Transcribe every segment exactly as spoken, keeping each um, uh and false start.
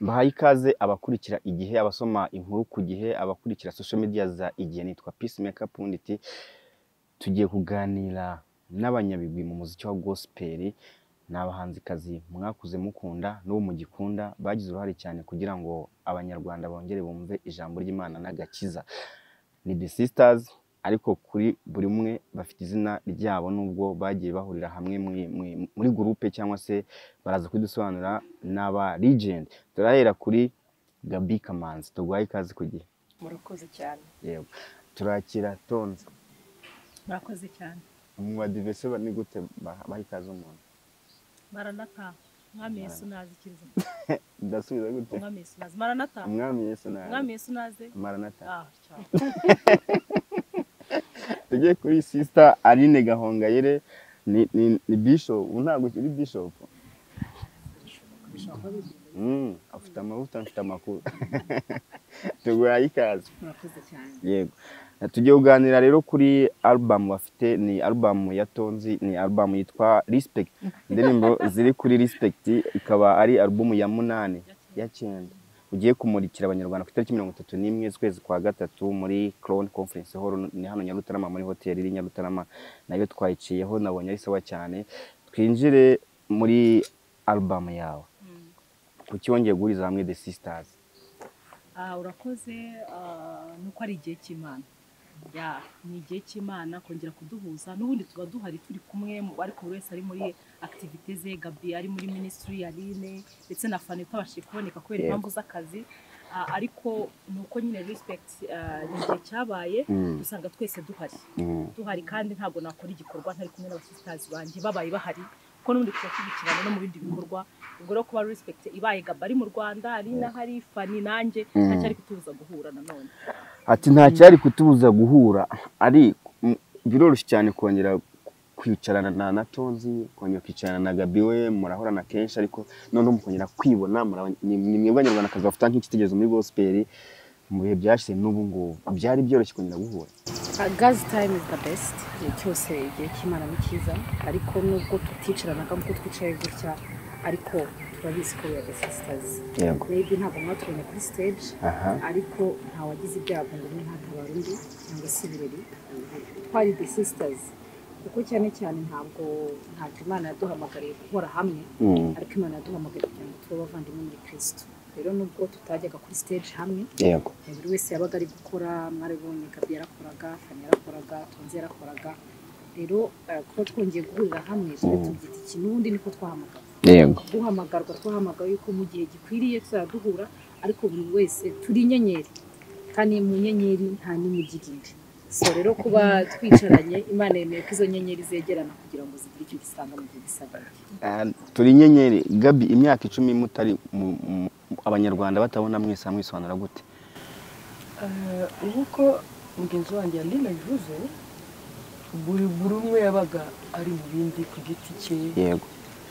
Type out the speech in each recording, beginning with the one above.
Mbahaye ikaze abakurikira igihe, abasoma inkuru ku gihe, abakurikira social media za igihe. Nitwa Peacemaker Pundit. Tugiye kuganira n'abanyabigwi mu muziki wa gospel, n'abahanzikazi mwakuze mukunda n'ubu mugikunda, bagize uruhare cyane kugira ngo abanyarwanda bongere bumve ijambo ry'Imana n'agakiza. Ni The Sisters, ariko kuri buri umwe bafite izina ryabo nubwo bagiye bahurira hamwe muri groupe cyangwa se baraza kudusobanura n'aba legend. Turahera kuri Gaby Kamanzi. Tugwaye ikaze ku gihe. Murakoze cyane. Yego. Turakira Tonzi. Murakoze cyane. Mu badivese ni gute bahikaze umuntu? Maranatha. Mwami Yesu nazikiriza. Ndasubiza gute? Mwami Yesu nazi. Maranatha. Mwami Yesu nazi. Mwami Yesu nazi. Maranatha. Ah, cyane. Tugiye kuri Sister Aline Gahongayire, ni ni, ni bishop, ntago kiri bishop. Mm, afite amavuta mfite amakuru. Tugwaye ikaze. Murakoze cyane. Yego. Tugiye kuganira rero kuri album bafite, ni album ya Tonzi, ni album yitwa Respect. Indirimbo ziri kuri Respect ikaba ari album ya munani ya cyenda. Ugiye kumurikira abanyarwanda ku itariki mirongo itatu n'imwe z'ukwezi kwa gatatu muri Crown Conference Hall, ni hano Nyarutarama muri hotel iri Nyarutarama, nayo twayiciyeho nabonye ari sawa cyane. Twinjire muri album yawe. Kuki wongeye guhuriza hamwe The Sisters? Ah, urakoze. Ah, nuko ari igihe cy'Imana. Ya, ni igihe cy'Imana kongera kuduhuza. N'ubundi tuba duhari turi kumwe, ariko buri wese ari muri activities ze. Gaby ari muri ministry ya Aline ndetse na Fanny utabashije kuboneka kubera impamvu z'akazi. Uh, ariko nuko nyine Respect uh, ni igihe cyabaye dusanga mm. twese duhari mm. duhari kandi ntago nakora igikorwa ntari kumwe n'abasisters banje babaye bahari ko n'undi twakibikirana no mu bindi bikorwa. Ubwo rero kuba Respect ibaye Gaby ari mu Rwanda, Aline hari Fanny nanjye mm. ntacyari kutubuza guhura nanone. Ati ntacyari kutubuza guhura, ari biroroshye cyane kongera kwicarana na na Tonzi, kongera kwicarana na Gaby we murahorana kenshi, ariko none mukongera kwibona ni mwebwe Abanyarwanda kaza bafite nk'ikitegerezo muri gospel mu bihe byashize n'ubu ngo byari byoroshye kongera guhura. God's time is the best. Cyose igihe cy'Imana ni cyiza, ariko nubwo tuticarana kandi ko twicaye gutya, ariko turabizi ko we are The Sisters. Yego. Maybe ntabwo mwatubonye kuri stage, ariko nta wagize ibyago ngo umwe ntatabara undi cyangwa se ibirori. Twari The Sisters kuko cyane cyane ntabwo ntabwo Imana yaduhamagariye gukora hamwe, ariko Imana yaduhamagariye kugira ngo tube abavandimwe muri Kristo. Rero nubwo tutajyaga kuri stage hamwe, yego, buri wese yabaga ari gukora. Mwarabonye Gaby yarakoraga, Fanny yarakoraga, Tonzi yarakoraga. Rero kuko twongeye guhurira hamwe twe tubyita iki n'ubundi niko twahamagara. Yego. Guhamagarwa twahamagaye yuko mu gihe gikwiriye tuzaduhura, ariko buri wese turi inyenyeri kandi mu nyenyeri nta n'imigirire. So rero kuba twicaranye, Imana yemeye ko izo nyenyeri zegerana kugira ngo zigire icyo gisanga mu gihe gisagaye. Turi inyenyeri. Gaby, imyaka icumi mutari Abanyarwanda batabona mwese mwisobanura gute? Uh, uko mugenzi wanjye Aline bivuze, buri buri umwe yabaga ari mu bindi ku giti cye. Yego.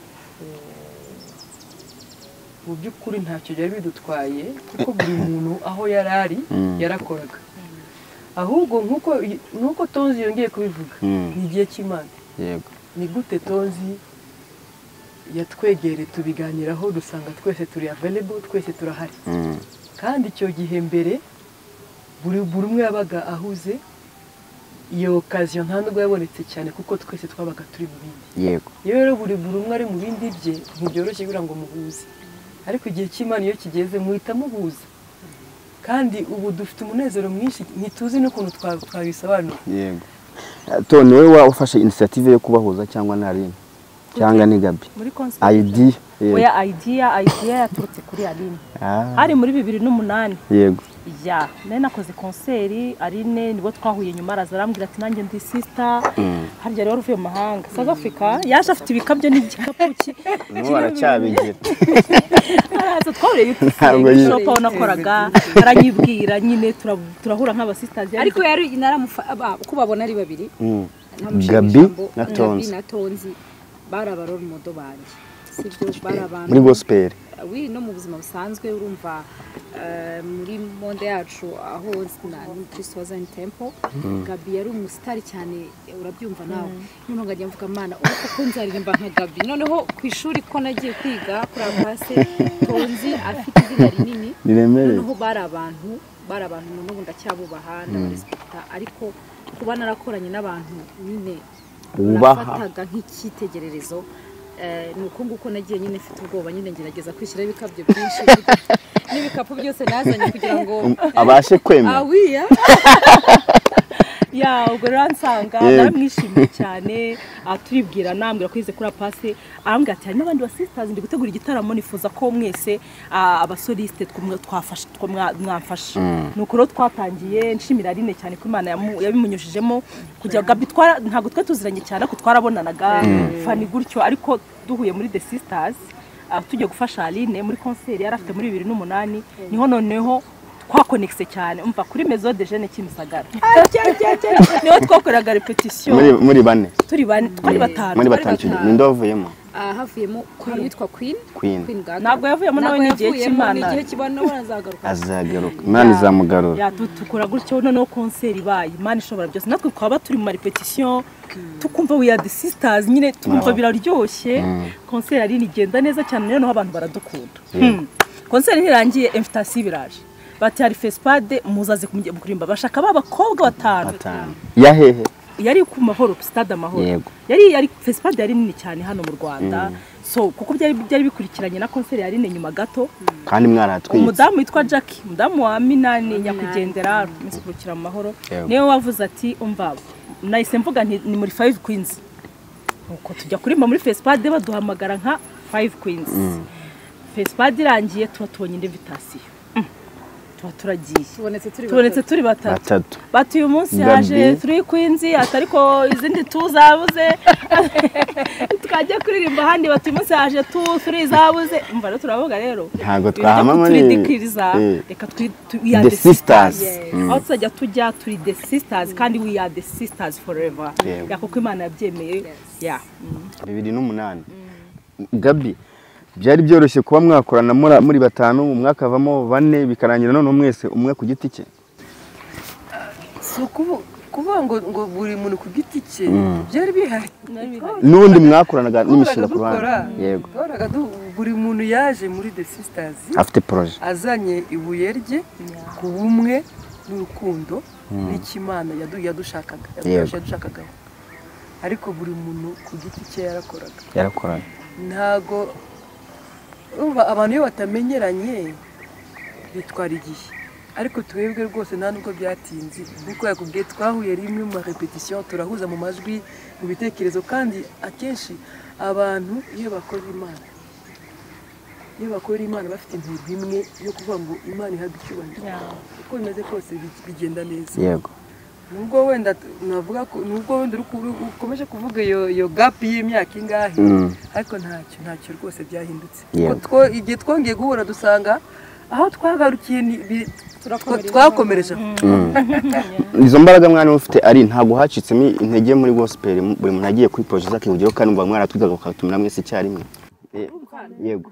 Mu by'ukuri ntacyo byari bidutwaye kuko buri muntu aho yarari yarakoraga. Ahubwo nkuko nuko Tonzi yongeye kubivuga, ni igihe cy'Imana. Yego. Ni gute Tonzi yatwegere tubiganiraho dusanga twese turi available, twese turahari. Kandi icyo gihe mbere buri buri umwe yabaga ahuze, iyo occasion nta nubwo yabonetse cyane kuko twese twabaga turi mu bindi. Yego. Rero buri buri umwe ari mu bindi bye, ntibyoroshye kugira ngo muhuze, ariko igihe cy'Imana iyo kigeze muhita muhuza. Kandi ubu dufite umunezero mwinshi ntituzi n'ukuntu twabisobanura. Yego. Toni, wewe wafashe initiative yo kubahuza cyangwa na Aline cyangwa ni Gaby? Muri concert idea. Oya, idea idea yaturutse kuri Aline. Ah. Hari muri bibiri n'umunani. Yego. Ya, nari nakoze concert, Aline nibo twahuye nyuma araza arambwira ati nanjye ndi sister. Harya rero uvuye mu mahanga, South Africa, yaje afite ibikabyo n'igikapu ki. Nubu aracyabigira. Araza twahuriye YouTube shop aho nakoraga, aranyibwira nyine turahura nk'aba sisters. Ariko yari naramufa uko babona ari babiri. Gaby na Tonzi. Na Tonzi bari abarora modo banje. sibyo bari abantu muri gospel wi no mu buzima busanzwe urumva muri monde yacu aho ni Kristo wazanye temple Gabi yari umusitari cyane urabyumva nawe noneho ngajya mvuga mana uko ko nzaririmba nka Gabi noneho ku ishuri ko nagiye kwiga kuri apase tonzi afite izina rinini noneho bari abantu bari abantu noneho ndacyabubaha ndabarespekta ariko kuba narakoranye n'abantu nyine bafataga nk'icyitegererezo nuko nguko nagiye nyine mfite ubwoba nyine ngerageza kwishyira ibikabyo byinshi n'ibikapu byose nazanye kugira ngo abashe kwemera awiya ya ubwo ransanga naramwishimiye cyane aturibwira nambwira kwize kuri apase arambwira ati n'abandi ba sisters ndi gutegura igitaramo nifuza ko mwese abasoliste twumwe twafashe twamwamfasha nuko ro twatangiye nshimira Aline cyane ko Imana yabimunyujijemo kujya Gabi twara ntago twe tuziranye cyane ko twarabonanaga fani gutyo ariko duhuye muri The Sisters tujye gufasha Aline muri concert yari afite muri bibiri n'umunani niho noneho twakonekse cyane umva kuri Maison de Jeunes Kimisagara niho twakoraga repetition muri muri bane turi bane twari batanu muri batanu ninde wavuyemo havuyemo yitwa Queen Queen ntabwo yavuyemo nawe n'igihe cy'Imana igihe kibana azagaruka azagaruka Imana izamugarura ya tutukura gutyo noneho concert ibaye Imana ishobora byose natwe twaba turi mu repetition tukumva we are the sisters nyine tumva biraryoshye concert ari nigenda neza cyane noneho abantu baradukunda concert irangiye invitation biraje bati hari Fespade muzaze kurimba bashaka babakobwa batanu ya hehe yari ku mahoro stade amahoro yari yari Fespade yari nini cyane hano mu Rwanda so kuko byari byari bikurikiranye na concert yari ne nyuma gato kandi mwaratwitse umudamu witwa Jackie umudamu wa Minani nyakugendera misukira mu mahoro niwe wavuze ati umva nahise mvuga ni muri five queens uko tujya kurimba muri Fespade baduhamagara nka five queens Fespade irangiye tubatubonye invitation turagiye tubonetse turi batatu bati uyu munsi haje turi kwinzi atariko izindi tuzabuze tukajya kuririmba handi bati uyu munsi haje tu turi zabuze umva rero turavuga rero ntago twahama muri dikiriza reka twi we are the sisters aho tujya tujya turi the sisters kandi we are the sisters forever yakoko Imana yabyemeye ya bibiri n'umunani Gabi byari byoroshye kuba mwakorana muri batanu mu mwaka avamo bane bikarangira none mwese umwe ku giti cye so kuvuga ngo ngo buri muntu ku giti cye byari bihari n'undi mwakoranaga n'imishinga ku bana yego buri muntu yaje muri The Sisters afite projet azanye ibuye rye ku bumwe n'urukundo n'ikimana yadushakaga yadushakaga ariko buri muntu ku giti cye yarakoraga yarakoraga ntago umva abantu iyo batamenyeranye bitwara igihe ariko twebwe rwose nta nubwo byatinze nkuko yakubwiye twahuye rimwe mu repetition turahuza mu majwi mu bitekerezo kandi akenshi abantu iyo bakora Imana iyo bakora Imana bafite intego imwe yo kuvuga ngo Imana ihabwe icyubahiro uko bimeze kose bigenda neza yego nubwo wenda navuga ko nubwo wenda ukomeje kuvuga iyo iyo gap y'imyaka ingahe ariko ntacyo ntacyo rwose byahindutse kuko igihe twongeye guhura dusanga aho twagarukiye twakomereje izo mbaraga mwana mufite ari ntago hacitsemo intege muri gospel buri muntu agiye kuri projet zake kugira kandi umva mwana twigaga ukatumira mwese icyarimwe yego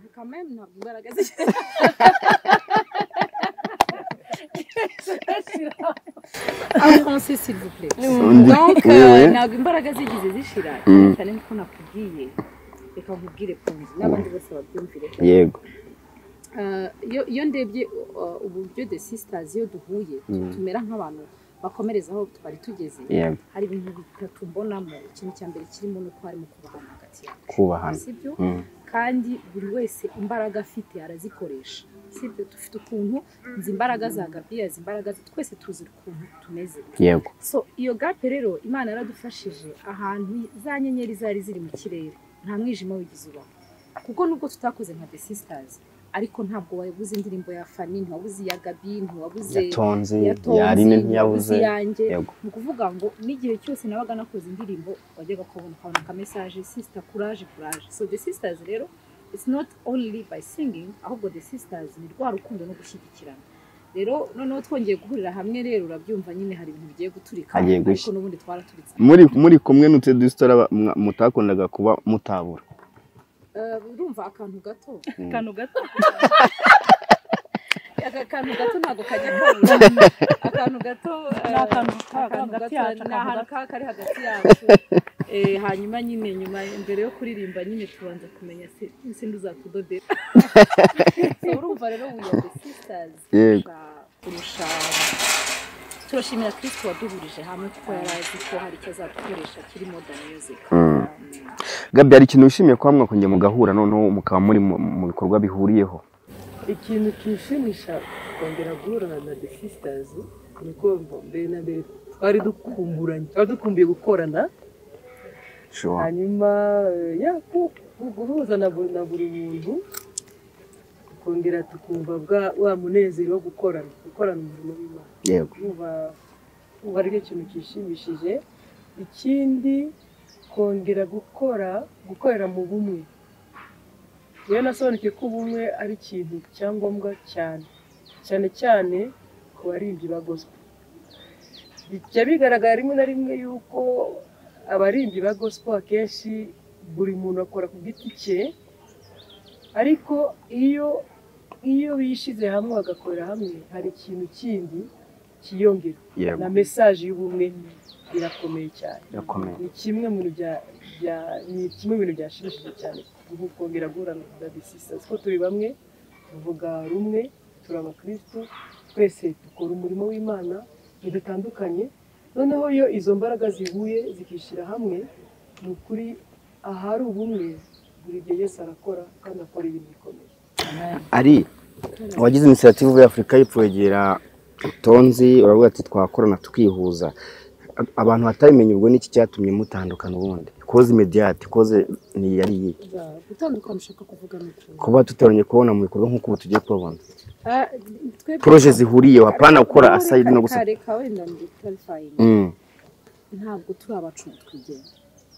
en français s'il vous plaît donc ntabwo imbaraga zigize zishira cyane niko nakubwiye reka nkubwire punzi n'abandi bose babyumvire yego iyo ndebye uburyo The Sisters iyo duhuye tumera nk'abantu bakomereza aho twari tugeze hari ibintu bitatu mbonamo ikintu cya mbere kirimo no harimo kubahana hagati yacu kubahana sibyo kandi buri wese imbaraga afite arazikoresha sibyo dufite ukuntu nzi imbaraga za Gabi azi imbaraga twese tuzi ukuntu tumeze yego so iyo gape rero Imana yaradufashije ahantu za nyenyeri zari ziri mu kirere nta mwijima wigize uba kuko nubwo tutakoze nka The Sisters ariko ntabwo wabuze indirimbo ya Fanny ntiwabuze ya Gabi ntiwabuze yatonze yarine ntiyabuze yanjye mu kuvuga ngo n'igihe cyose nabaga nakoze indirimbo wajyaga kubona kabona ka message sister courage courage so The Sisters rero it's not only by singing ahubwo The Sisters ni rwa rukundo no gushyigikirana rero noneho twongeye guhurira hamwe rero urabyumva nyine hari ibintu bigiye guturika ariko n'ubundi twaraturitse muri muri kumwe n'utse dustora mutakundaga kuba mutabura urumva akantu gato akantu gato aka kantu gato ntabwo kajya kabura akantu gato ni akantu akantu hagati gato yacu ni ahantu kari hagati yacu Eh, hanyuma nyine nyuma mbere yo kuririmba nyine tubanza kumenya se sindi uzatudodera so urumva rero we are the sisters Yego. kurusha turashimira Kristo waduhurije hamwe kuko yari azi ko hari icyo azadukoresha kiri modern music. Mm. Gabi, hari ikintu wishimiye ko hamwe kongera mugahura noneho mukaba muri mu mu bikorwa bihuriyeho? ikintu kishimisha kongera guhura na The Sisters nuko mbere na mbere twari dukumburanye twari dukumbuye gukorana Sure. hanyuma eh, ya ku- ku- guhuza na buri na buri muntu kongera tukumva bwa wa munezero wo gukorana gukorana umurimo w'Imana Yego. kuba kuba ari ikintu kishimishije. Ikindi kongera gukora gukorera mu bumwe, rero nasobanukiwe ko ubumwe ari ikintu cyangombwa cyane cyane cyane ku baririmbyi ba gospel. Bijya bigaragara rimwe na rimwe yuko abaririmbyi ba gospel akenshi buri muntu akora ku giti cye, ariko iyo iyo bishyize hamwe bagakorera hamwe hari ikintu kindi kiyongera. Yego. Na message y'ubumwe irakomeye cyane. Irakomeye. Ni kimwe mu bintu bya bya ni kimwe mu bintu byashimishije cyane kongera guhura na The Sisters ko turi bamwe tuvuga rumwe, turi abakristo twese dukora umurimo w'Imana ntidutandukanye. Noneho iyo izo mbaraga zihuye zikishyira hamwe ni ukuri ahari ubumwe buri gihe Yesu arakora kandi akora ibintu bikomeye. Ari wagize initiative ya Afrika y'ipfwegera utonzi uravuga ati twakorana tukihuza. Abantu batabimenye ubwo niki cyatumye mutandukana ubundi? Cause immediate, cause ni yari iyi. Gutandukana ushaka kuvuga n'ukuntu Kuba tutabonye kubona mu bikorwa nk'uko tugiye kubona. Ah, twebwe- Projet zihuriyeho apana gukora aside no gusa. Kare kawe ndandi clarifying Mm. ntabwo turi abacunga twigenga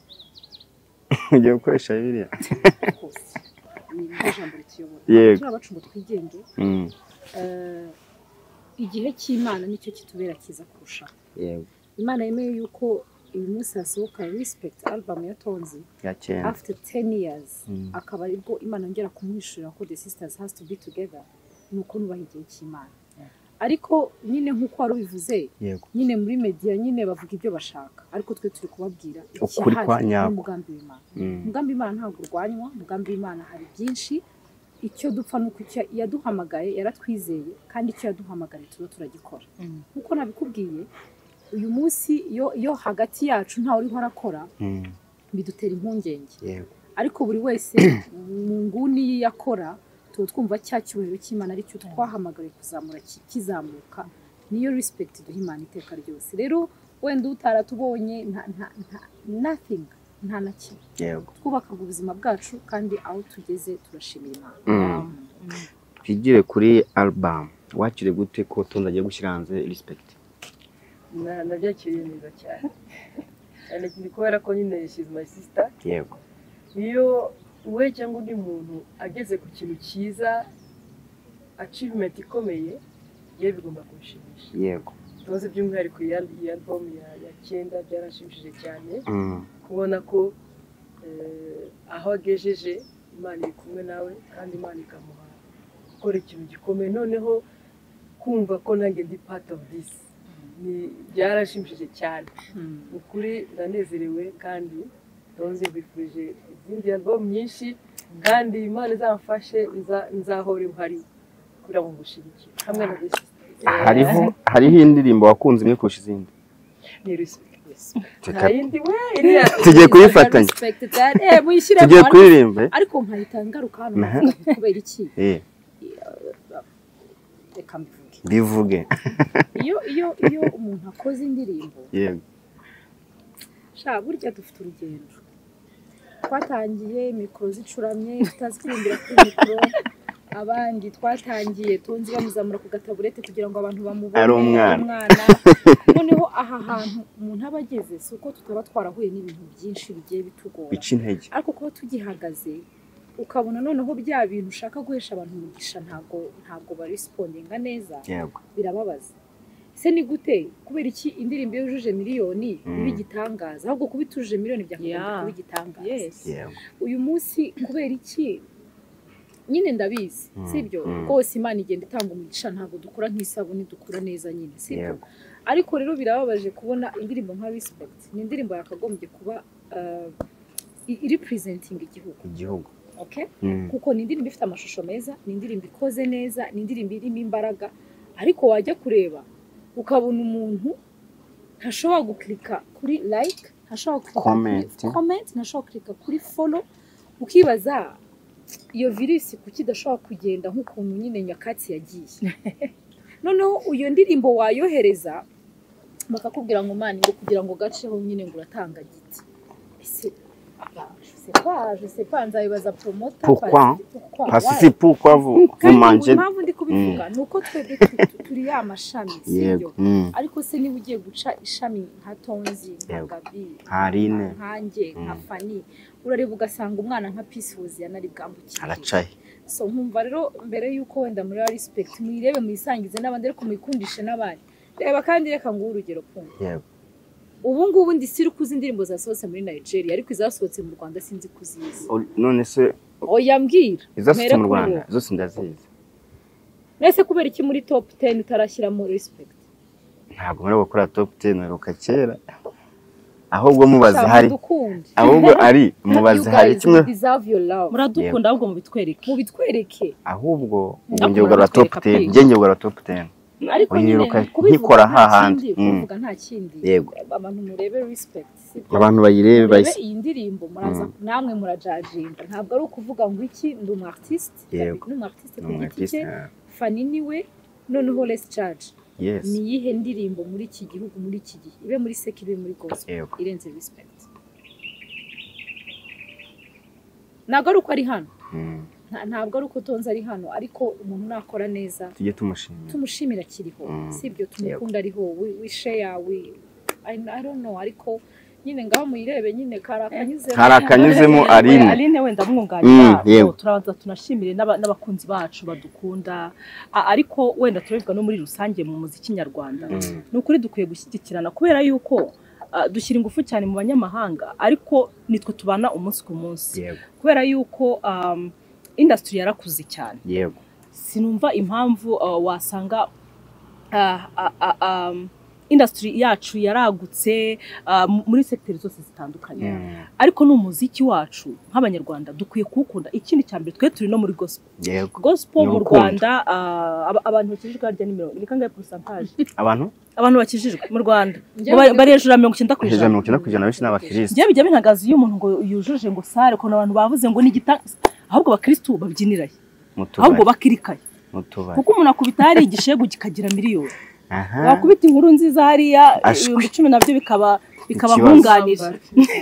Ugiye gukoresha Bibiliya. rwose ni iryo jambo rituyobora. Yego. Turi abacunga twigenge. Mm. Eh, igihe cy'Imana nicyo kitubera cyiza kurusha. Yego. Imana yemeye yuko uyu munsi hasohoka Respect album ya Tonzi Ya cyenda. after ten years Mm. akaba aribwo Imana ngera kumwishurira ko The Sisters has to be together, nuko nubaha igihe cy'Imana. Ariko nyine nk'uko wari ubivuze Yego. nyine muri media nyine bavuga ibyo bashaka, ariko twe turi kubabwira Ukuri kwa ikihari nyako. n'umugambi w'Imana. Mm. Umugambi w'Imana ntabwo urwanywa, umugambi w'Imana hari byinshi. Icyo dupfa nuko icyo yaduhamagaye yaratwizeye, kandi icyo yaduhamagaye tuba turagikora. Nkuko nabikubwiye uyu munsi iyo iyo hagati yacu ntawe uriho arakora Mm. bidutera impungenge, Yego. ariko buri wese mu nguni ye yakora tuba twumva cya cyubahiro cy'Imana aricyo twahamagariye kuzamura ki- kizamuka. Niyo respect duha Imana iteka ryose. Rero wenda utaratubonye nta nta nta nothing nta na kimwe, Yego. twubakaga ubuzima bwacu kandi aho tugeze turashimira Imana. Mm. Twigire kuri album. Wakire gute ko Tonzi agiye gushyira hanze Respect? Na nabyakiriye neza cyane. Cyane cyane kubera ko nyine she's my sister. Yego. Iyo we cyangwa undi muntu ageze ku kintu cyiza achievement ikomeye ye bigomba kumushimisha. Yego. Tubaze by'umwihariko iyi al- iyi album ya ya cyenda byarashimishije cyane Mm. kubona ko eh, aho agejeje Imana iri kumwe nawe kandi Imana ikamuha gukora ikintu gikomeye, noneho kumva ko nanjye ndi part of this ni byarashimishije cyane. Ukuri ndanezerewe kandi Tonzi bifurije izindi album nyinshi kandi Imana izamfashe nza- nzahora impari kugira ngo ngushigikire hamwe na The Sisters. Hariho hariho indirimbo wakunze imwe kurusha izindi. Ni respect. Reka Nta yindi we iriya tugiye kuyifatanya. Respect that. Eh, muyishyire Tugiye mu- kuririmba. ariko nkahita ngaruka hano Aha. navuga kubera iki? Eh, Reka mbivuge. bivuge. Iyo iyo iyo umuntu akoze indirimbo Yego. sha burya dufite urugendo. Twatangiye mikoro zicuramye tutazi kurimbira kuri mikoro, abandi twatangiye Tonzi bamuzamura ku gataburete kugira ngo abantu bamubone Ari umwana. umwana. Noneho aha hantu umuntu aba ageze si uko tutaba twarahuye n'ibintu byinshi bigiye bitugora, Bica intege. ariko kuba tugihagaze ukabona noneho bya bintu ushaka guhesha abantu umugisha ntabwo ntabwo barisipondinga neza, Yego. birababaza. ese ni gute kubera iki indirimbo yujuje miliyoni iba igitangaza ahubwo kuba itujuje miliyoni byakagombye kuba igitangaza uyu munsi kubera iki nyine ndabizi sibyo rwose Imana igenda itanga umugisha ntabwo dukora nk'isabuni dukura neza nyine sibyo ariko rero birababaje kubona indirimbo nka Respect ni indirimbo yakagombye kuba iri presenting igihugu igihugu okay kuko ni indirimbo ifite amashusho meza ni indirimbo ikoze neza ni indirimbo irimo imbaraga ariko wajya kureba ukabona umuntu ntashobora guklika kuri like ntashobora guklika kuri comment ntashobora guklika kuri follow ukibaza iyo virusi kuki idashobora kugenda nk'ukuntu nyine nyakatsi yagiye noneho uyo ndirimbo wayohereza bakakubwira ngo mani ngo kugira ngo gaceho nyine ngo uratanga giti ese je sais pas je sais pas nzabibaza promoter pourquoi parce que pourquoi vous vous mangez mpamvu ndi kubivuga nuko twebwe turi ya mashami sibyo ariko se niba ugiye guca ishami nka Tonzi nka Gabi Harine nkanjye nka Fani urareba ugasanga umwana nka Peaceful yanari bwambukire aracaye so nkumva rero mbere yuko wenda muri Respect mwirebe muyisangize n'abandi ariko muyikundishe n'abandi reba kandi reka ngo urugero kumva yego ubu ngubu ndi siri kuzi indirimbo zasohotse muri Nigeria ariko izasohotse mu Rwanda sinzi kuzizi none se oya mbwira izasohotse mu Rwanda zose ndazizi nese kubera iki muri top ten utarashyira mu Respect ntabwo muri gukora top ten uruka kera ahubwo mubaze hari ahubwo ari mubaze hari kimwe muradukunda ahubwo mu bitwereke mu bitwereke ahubwo ubwo ngiye ugara top ten ngiye ngiye ugara top ten ariko nyine nkikora hahandi kuvuga nta kindi yego abantu murebe Respect abantu bayirebe bayise iyi ndirimbo muraza namwe murajajinga ntabwo ari ukuvuga ngo iki ndi umu artist ni umu artist ku giti cye Fani niwe noneho let's judge ni yihe ndirimbo muri iki gihugu muri iki gihe ibe muri sek ibe muri gospel irenze Respect ntabwo ari uko ari hano ntabwo ari uko Tonzi ari hano ariko umuntu nakora neza tujye tumushimira tumushimira kiriho sibyo tumukunda ariho we share we I don't know ariko nyine ngaho muyirebe nyine karakanyuzemo karakanyuzemo Aline Aline wenda mwunganira turabanza tunashimire n'abakunzi bacu badukunda ariko wenda turabivuga no muri rusange mu muziki nyarwanda n'ukuri dukwiye gushyigikirana kubera yuko dushyira ingufu cyane mu banyamahanga ariko nitwe tubana umunsi ku munsi kubera yuko industry yarakuze cyane yego sinumva impamvu wasanga industry yacu yaragutse muri secteurs zose zitandukanye ariko no muziki wacu nk'abanyarwanda dukwiye kuwukunda ikindi cyambere twe turi no muri gospel yego gospel mu Rwanda abantu bakijijwe harya ni mirongo kangahe percentage abantu abantu bakijijwe mu Rwanda bari hejuru ya mirongo icyenda ku ijana mirongo icyenda ku ijana benshi n'abakristo je bijya bintagaza iyo umuntu ngo yujuje ngo sare ko abantu bavuze ngo ni gita ahubwo abakristo babyiniraye ahubwo bakirikaye kuko umuntu akubita hari igishego kikagira miliyoni wakubita inkuru nziza hariya ibihumbi cumi nabyo bikaba bikaba nkunganira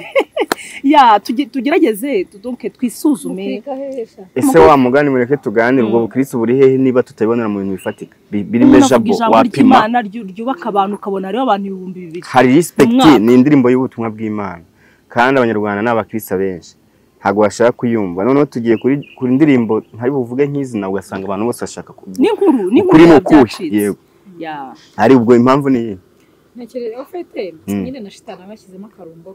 ya tugerageze tudonke twisuzume ese wa mugani mureke tuganire ubwo bukristo buri hehe niba tutabibonera mu bintu bifatika biri mejabo wapima Imana ryubaka abantu ukabona ariyo abantu ibihumbi bibiri hari Respect ni indirimbo y'ubutumwa bw'Imana kandi abanyarwanda n'abakristo benshi ntago bashaka kuyumva noneho tugiye kuri kuri indirimbo ntari buvuge nk'izina ugasanga abantu bose bashaka n'inkuru n'inkuru yego ya ari ubwo impamvu ni ntekereza ufite nyine na shitana bashyizemo akarumbo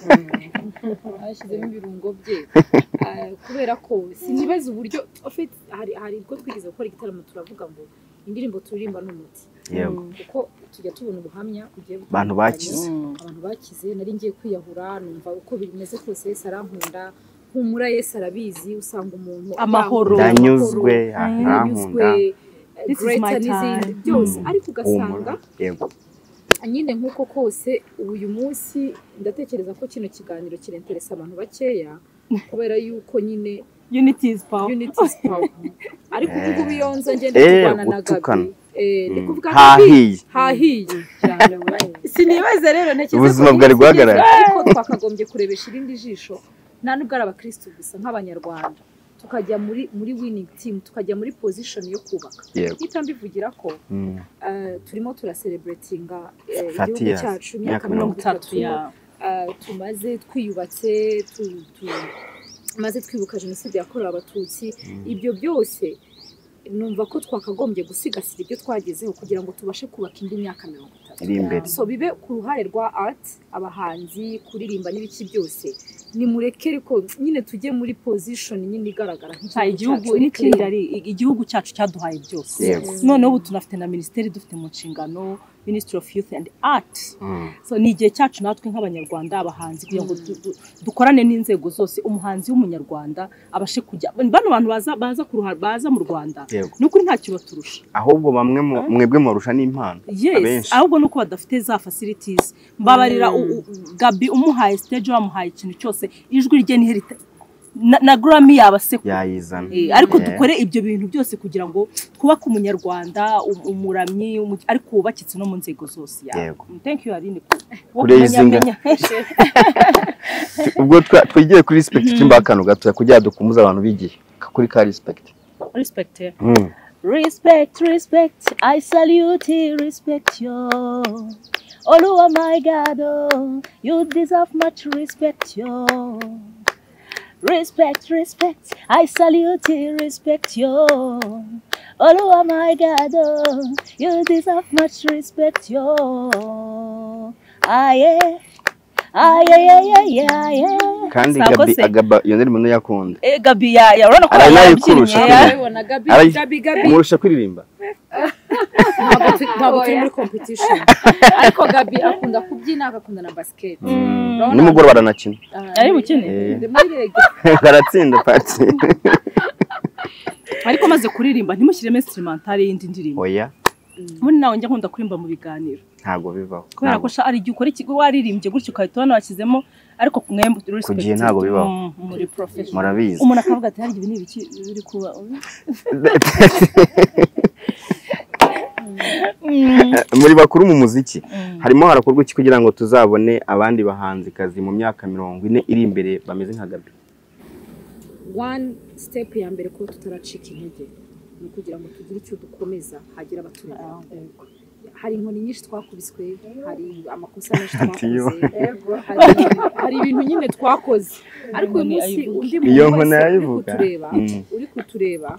bashyizemo ibirungo bye kubera ko sinibaza uburyo ufite hari hari ubwo twigize gukora igitaramo turavuga ngo indirimbo turirimba n'umuti kuko tujya tubona ubuhamya ugiye abantu bakize abantu bakize nari ngiye kwiyahura numva uko bimeze kose Yesu arankunda humura Yesu arabizi usanga umuntu amahoro danyuzwe ankunda greater n'izindi byose ariko ugasanga yego nyine nkuko kose uyu munsi ndatekereza ko kino kiganiro kirenteresa abantu bakeya kubera yuko nyine unity is power unity is power ariko kuko ubiyonza ngende kubana na Gabi eh ndikuvuga hahiye hahiye cyane sinibaze rero ntekereza ubuzima bwari guhagarara ariko twakagombye kurebesha irindi jisho nta nubwo ari abakristo gusa nk'abanyarwanda tukajya muri muri winning team tukajya muri position yo kubaka ita mbivugira ko turimo turacelebratinga igihugu cyacu imyaka mirongo itatu tumaze twiyubatse tumaze twibuka jenoside yakorewe abatutsi ibyo byose numva ko twakagombye gusigasira ibyo twagezeho kugira ngo tubashe kubaka indi myaka mirongo itatu iri imbere. so bibe ku ruhare rwa art abahanzi kuririmba n'ibiki byose ni murekere ko nyine tujye muri position nyine igaragara nk'igihugu n'ikindi ari igihugu cyacu cyaduhaye byose noneho ubu tunafite na ministeri dufite mu nshingano Ministry of Youth and Art. Mm. So ni igihe cyacu natwe nk'abanyarwanda abahanzi kugira ngo dukorane n'inzego zose umuhanzi w'umunyarwanda abashe kujya bano bantu baza baza ku ruhare baza mu Rwanda nuko nta kiba turusha ahubwo bamwe mwebwe murusha n'impano abenshi ahubwo nuko badafite za facilities mbabarira Gabi umuhaye stage wamuhaye ikintu cyose ijwi rye ni herita na, na Grammy yabase yayizana e, ariko yeah. dukore ibyo bintu byose kugira ngo twubake umunyarwanda umuramyi um, ariko ubakitse no mu nzego zose ya thank you Aline kurezinga ubwo twigiye kuri respect timba kanu gato kugira dukumuza abantu bigiye kuri ka respect respect mm. respect respect I salute respect you Oluwa my God oh, you deserve much respect you Respect, respect, I salute you, respect you. Oluwa my God, oh, you deserve much respect you. Aye, aye, aye, aye, aye. Kandi Gabi agaba yoneri muntu yakunda. Eh Gabi ya ya urabona ko yabyinnye. Arabona Gabi, Gabi, Gabi. Murusha kuririmba. Ntabwo turi muri competition. Ariko Gabi akunda kubyina akakunda na basket. Nimugoro baranakina. Ari bukene. Baratsinda party. Ariko maze kuririmba ntimushyiremo instrumental y'indi ndirimbo. Oya. Muri nawe njya nkunda kurimba mu biganiro. Ntago bivaho. Kubera ko ari gihe ukora ikigo waririmbye gutyo ukahita ubona washyizemo ariko mwembe respect. Kugiye ntago bivaho. Muri profession. Murabizi. Umuntu akavuga ati hari ibi ni ibiki biri kuba. Muri bakuru mu muziki harimo harakorwa iki kugira ngo tuzabone abandi bahanzi kazi mu myaka mirongo ine iri imbere bameze nka Gabi? One step ya mbere ko tutaracika intege ni kugira ngo tugire icyo dukomeza hagira abaturage. Hari inkoni nyinshi twakubiswe, hari amakosa menshi twakoze, hari ibintu nyine twakoze, ariko uyu munsi undi muntu wese kutureba uri kutureba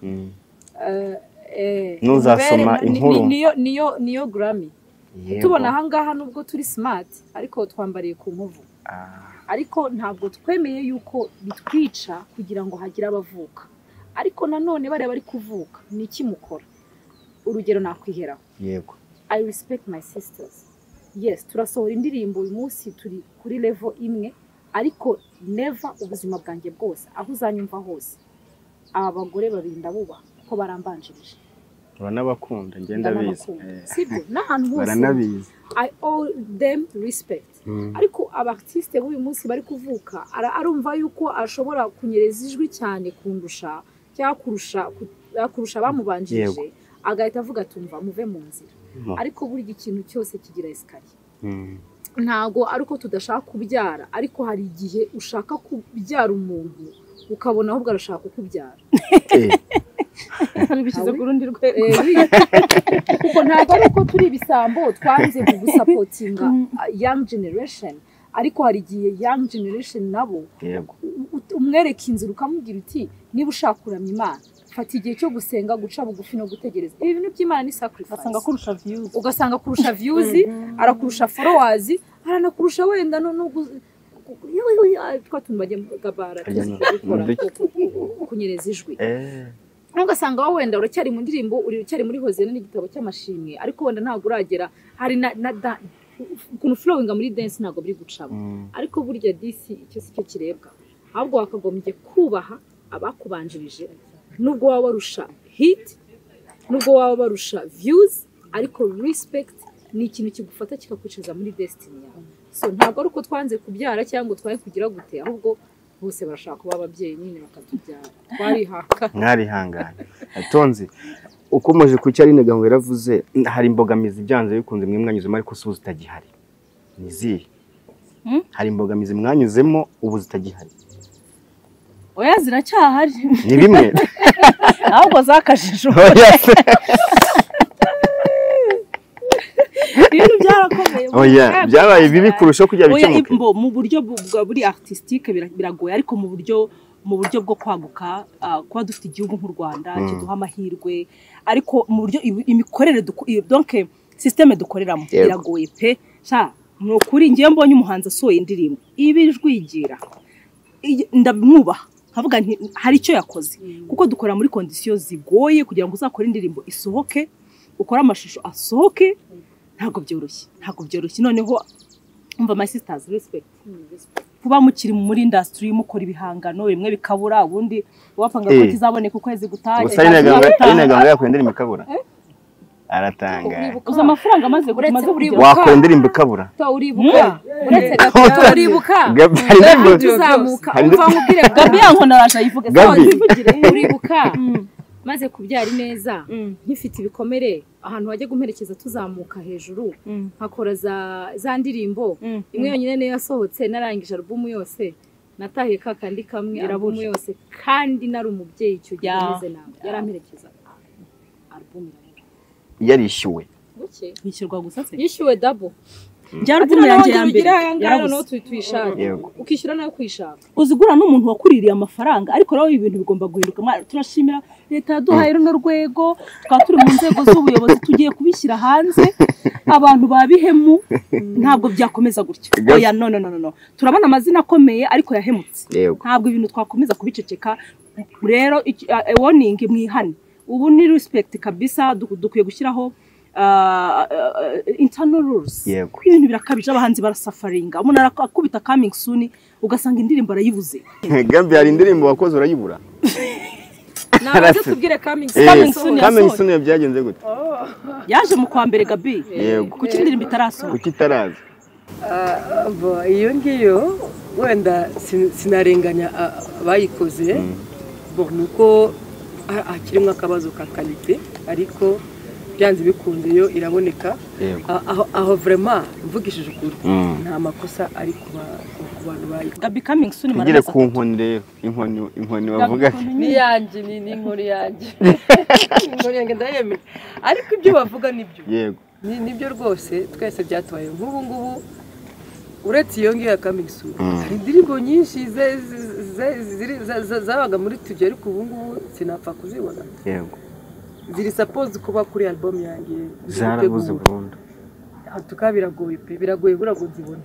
nuzasoma inkuru niyo niyo niyo Grammy tubona ahangaha nubwo turi smart ariko twambariye ku nkovu ariko ntabwo twemeye yuko bitwica kugira ngo hagira abavuka ariko nanone bare bari kuvuka niki mukora urugero nakwihera yego I respect my sisters yes turasohora indirimbo uyu munsi turi kuri level imwe ariko never ubuzima bwanjye bwose aho uzanyumva hose aba bagore babiri ndabuba ko barambanjirije banabakunda ngenda bizi sibyo nahantu hose baranabizi I owe them respect mm. ariko abartiste b'uyu munsi bari kuvuka arumva yuko ashobora kunyereza ijwi cyane kundusha cyangwa kurusha kurusha bamubanjirije agahita avuga tumva muve mu nzira no. ariko buri ikintu cyose kigira escalier mm. ntago ariko tudashaka kubyara ariko hari igihe ushaka kubyara umuntu ukabona ahubwo arashaka kukubyara bishyize ku rundi rwego kuko ntabwo ari uko turi ibisambo twanze gusapotinga young generation ariko hari igihe young generation nabo umwereka inzira ukamubwira uti niba ushaka kuramya Imana fata igihe cyo gusenga guca bugufi no gutegereza ibi bintu by'Imana ni sacrifice ugasanga kurusha views ugasanga kurusha views arakurusha followers aranakurusha wenda no twatumbaje gabara kunyereza ijwi ugasanga wowe wenda uracyari mu ndirimbo uri ucyari muri Hozena n'igitabo cy'amashimwe ariko wenda ntabwo uragera hari na ukuntu flowing muri dance ntabwo biri gucamo ariko burya disi icyo si cyo kirebwa ahubwo wakagombye kubaha abakubanjirije nubwo waba warusha hit nubwo waba barusha views ariko respect ni ikintu kigufata kikakwicaza muri destiny yawe so ntabwo ari uko twanze kubyara cyangwa twaye kugira gute ahubwo bose barashaka kuba ababyeyi nyine bakatubyara twarihaka mwarihangana atonzi ukomeje ku cyari nega ngo yaravuze hari imbogamizi byanze bikunze mwe mwanyuzemo ariko subu zitagihari nizihe hmm? hari imbogamizi mwanyuzemo ubu zitagihari oya ziracyahari ni bimwe ahubwo zakajije ibintu byarakomeye oya byabaye bibi kurusha kujya bikemuka mu buryo bwa buri artistique biragoye ariko mu buryo mu buryo bwo kwaguka ah, kuba dufite igihugu nk'u Rwanda kiduha amahirwe ariko mu buryo ibi- imikorere duko- i- donc systeme dukoreramo Yego. iragoye pe sha ni ukuri ngiye mbonye umuhanzi asohoye indirimbo ibijwigira i- ndamwubaha nkavuga nti hari icyo yakoze kuko dukora muri kondisiyo zigoye kugira ngo uzakore indirimbo isohoke ukore amashusho asohoke ntabwo byoroshye ntabwo byoroshye noneho umva my sisters respect kuba mukiri muri industry mukora ibihangano bimwe bikabura ubundi wapanga ko Eh. kizaboneka ukwezi gutaha gusa ineganga yakora indirimbo ikabura aratanga uza amafaranga amaze gumaze uribuka- kugera wakora indirimbo ikabura to uribuka uretse gato uribuka Gabi, hari indirimbo- tuzamuka hari umva nkubwire Gabi yankona araje ayivuge Gabi. zivugire uribuka maze kubyara neza nkifite ibikomere ahantu wajya gumerekeza tuzamuka hejuru nkakora za za ndirimbo imwe yonyine niyo yasohotse narangije album yose natahiye ka kandi kamwe album yose kandi nari umubyeyi icyo gihe Ya. meze nawe yaramperekeza album irabura yarishyuwe buke yishyurwa gusa se yishyuwe double njya album yanjye ya mbere yarabuze yarabuze tuyishaka Yego. ukishyura nayo kwishaka uzigura n'umuntu wakuririye amafaranga ariko rero ibintu bigomba guhinduka Mwa- turashimira leta yaduhaye runo rwego twaba turi mu nzego z'ubuyobozi tugiye kubishyira hanze abantu babihemu ntabwo byakomeza gutya Gabi. oya no no no no, no turabona amazina akomeye ariko yahemutse Yego. ntabwo ibintu twakomeza kubiceceka rero iki- a- a warning mwihane ubu ni respect kabisa du- dukwiye gushyiraho uh, uh, internal rules Yego. ibintu birakabije abahanzi barasafaringa umuntu arakubita coming soon ugasanga indirimbo arayibuze Gabi hari indirimbo wakoze urayibura nabaze tubwire coming Eh, Coming soon Coming yasohoye. soon byagenze gute yaje mu kwa mbere Gabi Yego. kuki indirimbo itarasohoka kuki itaraza Ah, bo, iyo ngiyo wenda sin- sinarenganya ah, abayikoze bo nuko ha- hakirimo akabazo ka kalite ariko byanze bikunze yo iraboneka. Yego. Ah, aho aho vraiment mvugishije ukuri Mm. nta makosa ari ku ba- ku bantu bayikoze. Gabi coming soon tugire maranatha ku nkoni rero inkoni inkoni bavuga ni yanjye ni ni inkuru yanjye inkuru yanjye ndayemera ariko ibyo bavuga nibyo yego ni nibyo rwose twese byatubaye nk'ubu ngubu uretse iyo ngiyo ya coming soon Mm. hari indirimbo nyinshi ze- ze- ze- ziri- za- za- zabaga muri studio ariko ubu ngubu sinapfa kuzibona yego ziri suppose kuba kuri album yanjye ziri zarabuze gutegurwa. burundu Ah, tuka biragoye pe biragoye bura ngo nzibone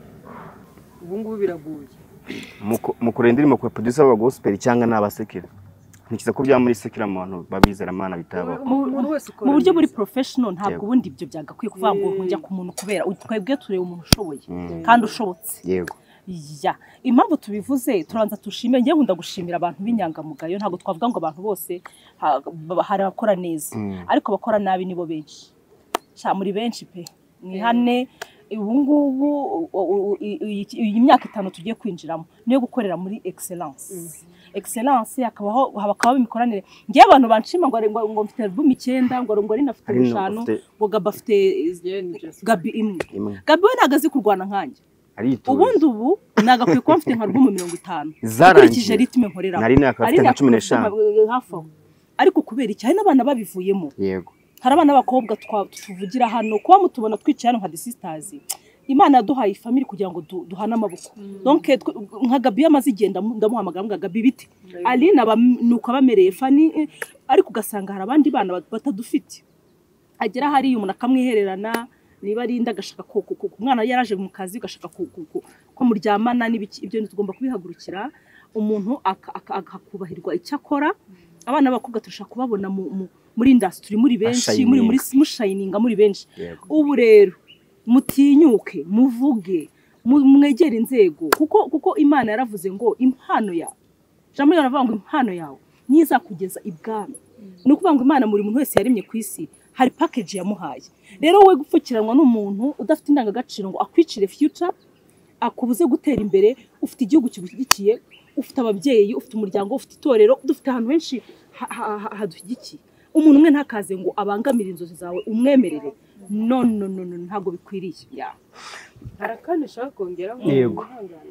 ubu ngubu biragoye Muko- mukora indirimbo ku producer b'aba gospel cyangwa n'abasekera ntikiza ko bya muri sekera mu bantu babizera Imana bitabaho umuntu wese ukora mu buryo buri neza. professional ntabwo Yego. ubundi ibyo byagakwiye kuvuga ngo Eh. njya ku muntu kubera twebwe tureba umuntu ushoboye Mm. kandi ushobotse yego ya impamvu tubivuze turanza tushime ngiye nkunda gushimira abantu b'inyangamugayo ntabwo twavuga ngo abantu bose ha- ba- hari abakora neza Mm. ariko abakora nabi nibo benshi sha muri benshi pe mwihane ubu ngubu u- u- u- iyi iyi myaka itanu tugiye kwinjiramo niyo gukorera muri excellence excellence hakabaho habakaho imikoranire ngiye abantu banshima ngo ngo ngo mfite album icyenda ngo ngo ari nafite Ari no eshanu ufite- ngo Gaba afite Yeah, ni just- Gabi imwe imwe Gabi we ntago azi kurwana nkanjye aritoje ubundi ubu nagakwiye kuba mfite nka album mirongo itanu Zarangiye. ukurikije ritme nkorera Nari naka afite nka cumi n'eshanu. hafi aho ariko kubera iki hari n'abana babivuyemo yego hari abana b'abakobwa twa- tuvugira hano kuba mutubona twicaye hano nka The Sisters Imana yaduhaye family kugira ngo du- duhane amaboko donc twe- nka Gabi yamaze igenda ndamuhamagara ngo Gabi biti Aline aba nuko abamereye fani eh, ariko ugasanga hari abandi bana bat- batadufite agera hari umuntu akamwihererana niba ari inda agashaka ko ko- ko- umwana yaraje mu kazi ugashaka ko ko- ko- ko muryamana n'ibiki ibyo tugomba kubihagurukira umuntu aka- aka- akakubahirwa icyo akora abana b'abakobwa turashaka kubabona mu- mu- muri industry muri benshi muri muri mushininga muri benshi yego ubu rero mutinyuke muvuge mu- mwegere inzego kuko kuko Imana yaravuze ngo impano yawe jambo yaravuga ngo impano yawe nizakugeza ibwami ni ukuvuga ngo Imana muri muntu wese yaremye ku isi hari package yamuhaye rero we gupfukiranwa n'umuntu udafite indangagaciro ngo akwicire future akubuze gutera imbere ufite igihugu kibushyigikiye ufite ababyeyi ufite umuryango ufite itorero dufite ahantu henshi ha- ha- ha- hadushyigikiye umuntu umwe ntakaze ngo abangamire inzozi zawe umwemerere no no no no ntabwo bikwiriye ya hari akandi nshaka kongeraho Yego.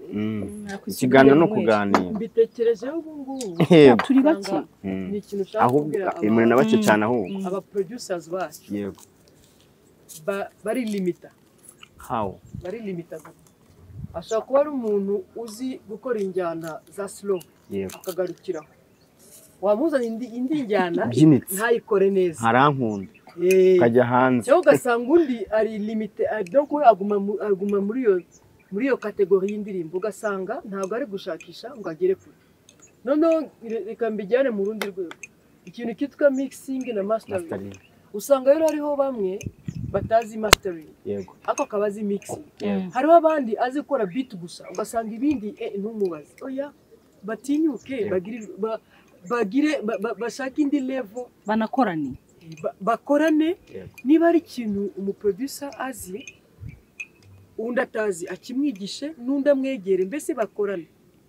Mm. ikiganiro no kuganira mbitekerejeho ubu ngubu yego turi bake usanga Mm. ni ikintu ushaka ahubwo kubwira aba- imwe na bake cyane ahubwo aba producers bacu yego ba- bari limita how bari limita gusa ashobora kuba ari umuntu uzi gukora injyana za slow yego akagarukiraho wamuzana indi indi njyana byinitse ntayikore neza harankunda eh kajya hanze cyo ugasanga undi ari limite donc we aguma mu- aguma muri yo muri yo kategori y'indirimbo ugasanga ntabwo ari gushakisha ngo agere kure noneho re- reka mbijyane mu rundi rwego ikintu kitwa mixing na mastering mastering usanga rero hariho bamwe batazi mastering yego ako kabazi mixing yego hariho abandi azi gukora beat gusa ugasanga ibindi eh ntumubaze oya batinyuke Yego. bagire ba- bagire ba- ba- bashaka indi level banakorani ba- bakorane Yego. niba ari ikintu umuproducer azi undi atazi akimwigishe n'undi amwegere mbese bakorane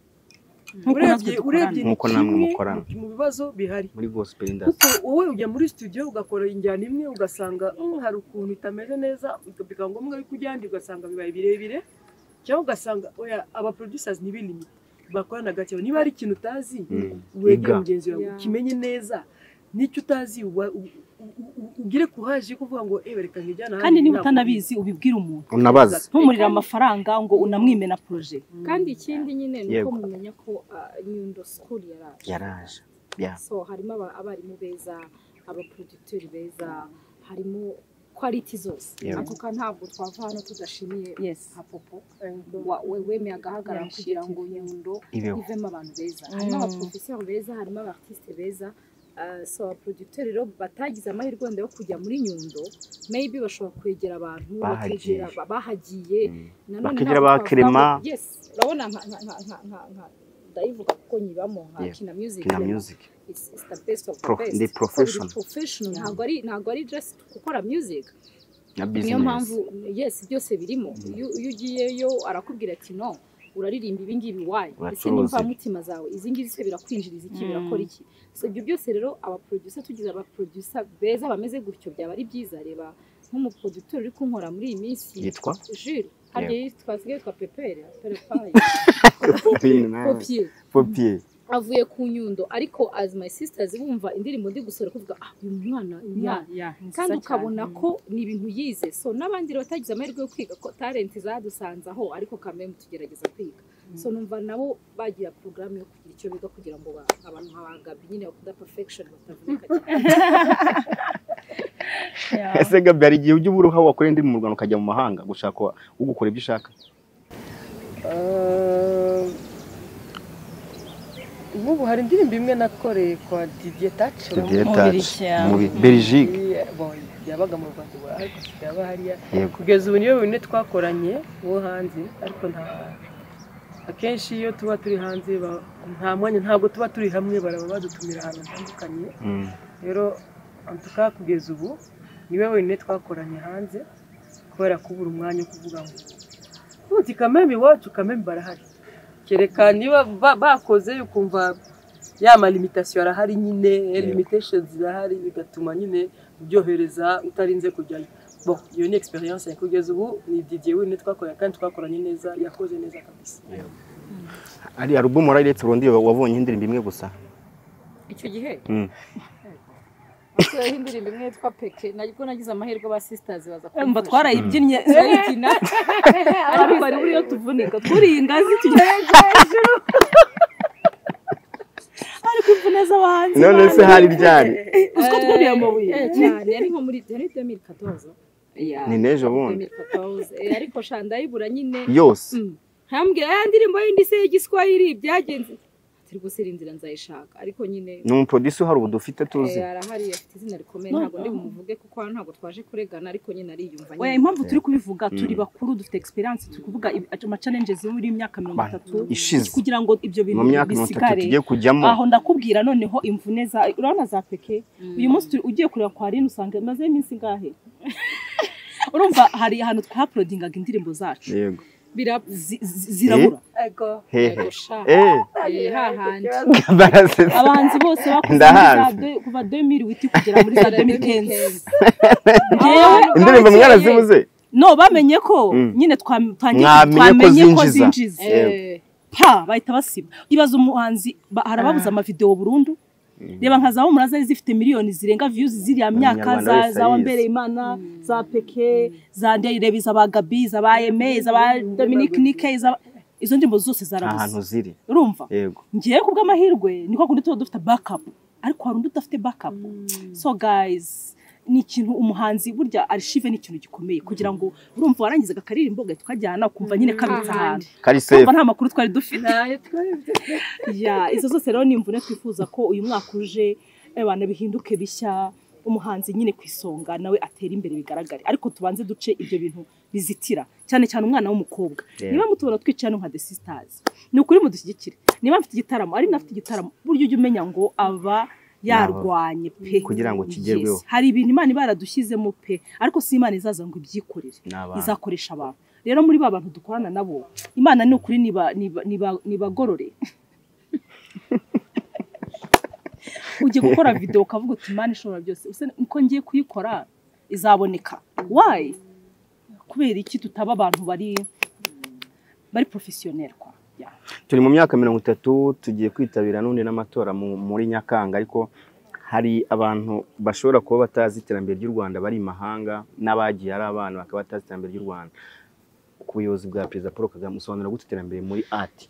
Nk'uko natwe urebye dukorana. urebye Nk'uko namwe kimwe mukorana. mu bibazo bihari muri gospel industry kuko wowe ujya muri studio ugakora injyana imwe ugasanga "Mm, hari ukuntu itameze neza bikaba ngombwa yuko ujya ahandi ugasanga bibaye birebire cyangwa ugasanga oya aba producers ntibilimite bakorana gake niba ari ikintu utazi Mm. wegere Iga. mugenzi wawe Yeah. ukimenye neza n'icyo utazi wa- u- u- u- ugire kuhaje kuvuga ngo eh reka nkijyana kandi niba utanabizi ubibwira umuntu unabaza ntumurire amafaranga ngo unamwime na projet kandi ikindi nyine ni Yego. uko mumenya ko ah, Nyundo School yaraje yaraje yeah so harimo aba- abarimu beza abaproducteurs beza harimo quality zose Yego. atuka ntabwo twava hano tudashimiye yes nka popo wa- we- wemeye agahagarara kugira ngo Nyundo ibeho ivemo abantu beza harimo Mm. abaprofeseri beza harimo abartiste beza Uh, so abaproducteurs rero batagize amahirwe wenda yo kujya muri Nyundo maybe bashobora kwegera abantu Bahagiye. bakegera ba- bahagiye Mm. nanone Bakegera ntabwo ba twavuga Clement. ngo- yes urabona nka nka nka nka nka nka ndayivuga kuko nyibamo nka Yeah. kina music kina rero. music It's, it's the best of the Pro- best the So, profession. the professional ntabwo ari ntabwo ari just gukora music na niyo business mpamvu yes byose birimo iyo iyo ugiyeyo arakubwira ati no uraririmba ibi ngibi wayi ese Uracuruza. nimva mutima zawe izi ngizi se birakwinjiriza iki Mm. birakora iki so ibyo byose rero abaproducer tugize abaproducer beza bameze gutyo byaba ari byiza reba nk'umuproducteur uri kunkora muri iyi minsi yitwa Jules harya yitwa twasigaye twa pepere perepaye Popier Popier avuye ku Nyundo ariko as my sisters bumva indirimbo ndi gusora kuvuga ah uyu mwana uyu mwana yeah kandi ukabona ko ni ibintu yize so n'abandi rero batagize amahirwe yo kwiga ko talent zadusanze aho ariko kameme tugerageza kwiga so numva nabo bagira porogaramu yo kugira icyo biga kugira ngo ba- abantu nk'abagabi nyine bakunda perfection batavunika cyane ese Gabi hari igihe ujya ubura aho wakora indi mu Rwanda ukajya mu mahanga gushaka ugukora ibyo ushaka Eh, nk'ubu hari indirimbo imwe nakoreye kwa Didier Touch Didier Mu Touch Bubiligi, yeah. mu Bi- Belgique Iya, bon, yabaga mu Rwanda ubu ariko yaba hariya yego kugeza ubu niyo bine twakoranye wo hanze ariko nta akenshi iyo tuba turi hanze ba- nta mwanya ntabwo tuba turi hamwe baraba badutumira ahantu hatandukanye Mm. rero antuka kugeza ubu niwe wenyine twakoranye hanze kubera kubura umwanya wo kuvuga ngo uti kameme iwacu kameme barahari kereka niba ba- bakoze ukumva ya malimitation arahari nyine limitations zirahari bigatuma nyine ubyohereza utarinze kujyayo bon iyo ni experience ya kugeza ubu ni Didier wenyine twakoranye kandi twakoranye neza yakoze neza kabisa ari album warayiretse Burundi wabonye indirimbo imwe gusa icyo gihe Mm. Akwiye indirimbo imwe yitwa Peke nabwo nagize amahirwe aba sisters baza umva twarayibyinnye turayikina ariko bari buriyo tuvunika turiye ingazi tugera hejuru ariko imvune z'abahanzi none se hari ryari uziko twuriye amabuye Eh, cyane yari nko muri yari deux mille quatorze yeah Ni n'ejo bundi. deux mille quatorze Eh, ariko shandayibura nyine yose Mm. hambwira ya ndirimbo yindi se y'igiswahili byagenze turi gusira inzira nzayishaka ariko nyine ni umuproducer uhari ubu dufite tuzi eh, arahari afite izina rikomeye No. ntabwo ndi bumuvuge kuko hano ntabwo twaje kuregana ariko nyine ariyumva oya nyine impamvu turi kubivuga turi bakuru dufite experience turi kuvuga ibi- ama challenges yo muri myaka mirongo Ba- itatu ishize. kugira ngo ibyo bintu mu myaka mirongo itatu bisigare tugiye kujyamo aho ndakubwira noneho imvune za urabona za Peke uyu munsi turi- ugiye kureba kwa Rino usanga maze iminsi ngahe urumva hari ahantu twaplodingaga indirimbo zacu yego birapfa zi- zi- zirabura ego hehe gusha eh eh hahandi barasetse abahanzi bose bakoze Ndahazi. muri za de- kuva deux mille huit kugera muri za deux mille quinze indirimbo mwarazibuze no bamenye ko Mm. nyine twa- twangiye- Mwamenye ko twamenye ko zinjiza. zinjiza eh pa bahita basiba ibaza umuhanzi ba- harababuza amavideo burundu reba nka za Humura zari zifite miliyoni zirenga views ziriya myaka Umunyarwanda za wese za ayizi. Wambere Imana za Peke za Ndayirebe za ba Gabi za ba Aime za ba Dominic Nick za izo ndirimbo zose ahantu zarabuze ziri urumva yego ngiye ku bw'amahirwe niko kundi tuba dufite backup ariko hari undi udafite backup so guys ni ikintu umuhanzi burya archive ni ikintu gikomeye kugira ngo urumva warangizaga akaririmbo gato kajyana ukumva nyine kabitsa ahantu kari safe nta makuru twari dufite nayo twari ya izo zose rero ni imvune twifuza ko uyu mwaka uje abana bihinduke bishya umuhanzi nyine kwisonga nawe atera imbere bigaragare ariko tubanze duce ibyo bintu bizitira cyane cyane umwana w'umukobwa Yeah. niba mutubona twicana nka The Sisters ni ukuri mudushyigikire niba mfite igitaramo ari nafite igitaramo buryo ujye umenya ngo aba yarwanye pe kugira ngo kigerweho. Yes. Hari ibintu Imana baradushyizemo pe ariko si Imana izaza ngo ibyikorere N'abantu. izakoresha abantu rero muri ba bantu dukorana nabo Imana ni ukuri niba niba niba nibagorore ugiye gukora video ukavuga uti Imana ishobora byose use uko ngiye kuyikora izaboneka why kubera iki tutaba abantu bari bari professionnel kwa yeah. turi mu myaka mirongo itatu tugiye kwitabira n'undi n'amatora mu- muri Nyakanga ariko hari abantu bashobora kuba batazi iterambere ry'u Rwanda bari imahanga n'abagiye ari abana bakaba batazi iterambere ry'u Rwanda ku buyobozi bwa Perezida Paul Kagame usobanura gute iterambere muri art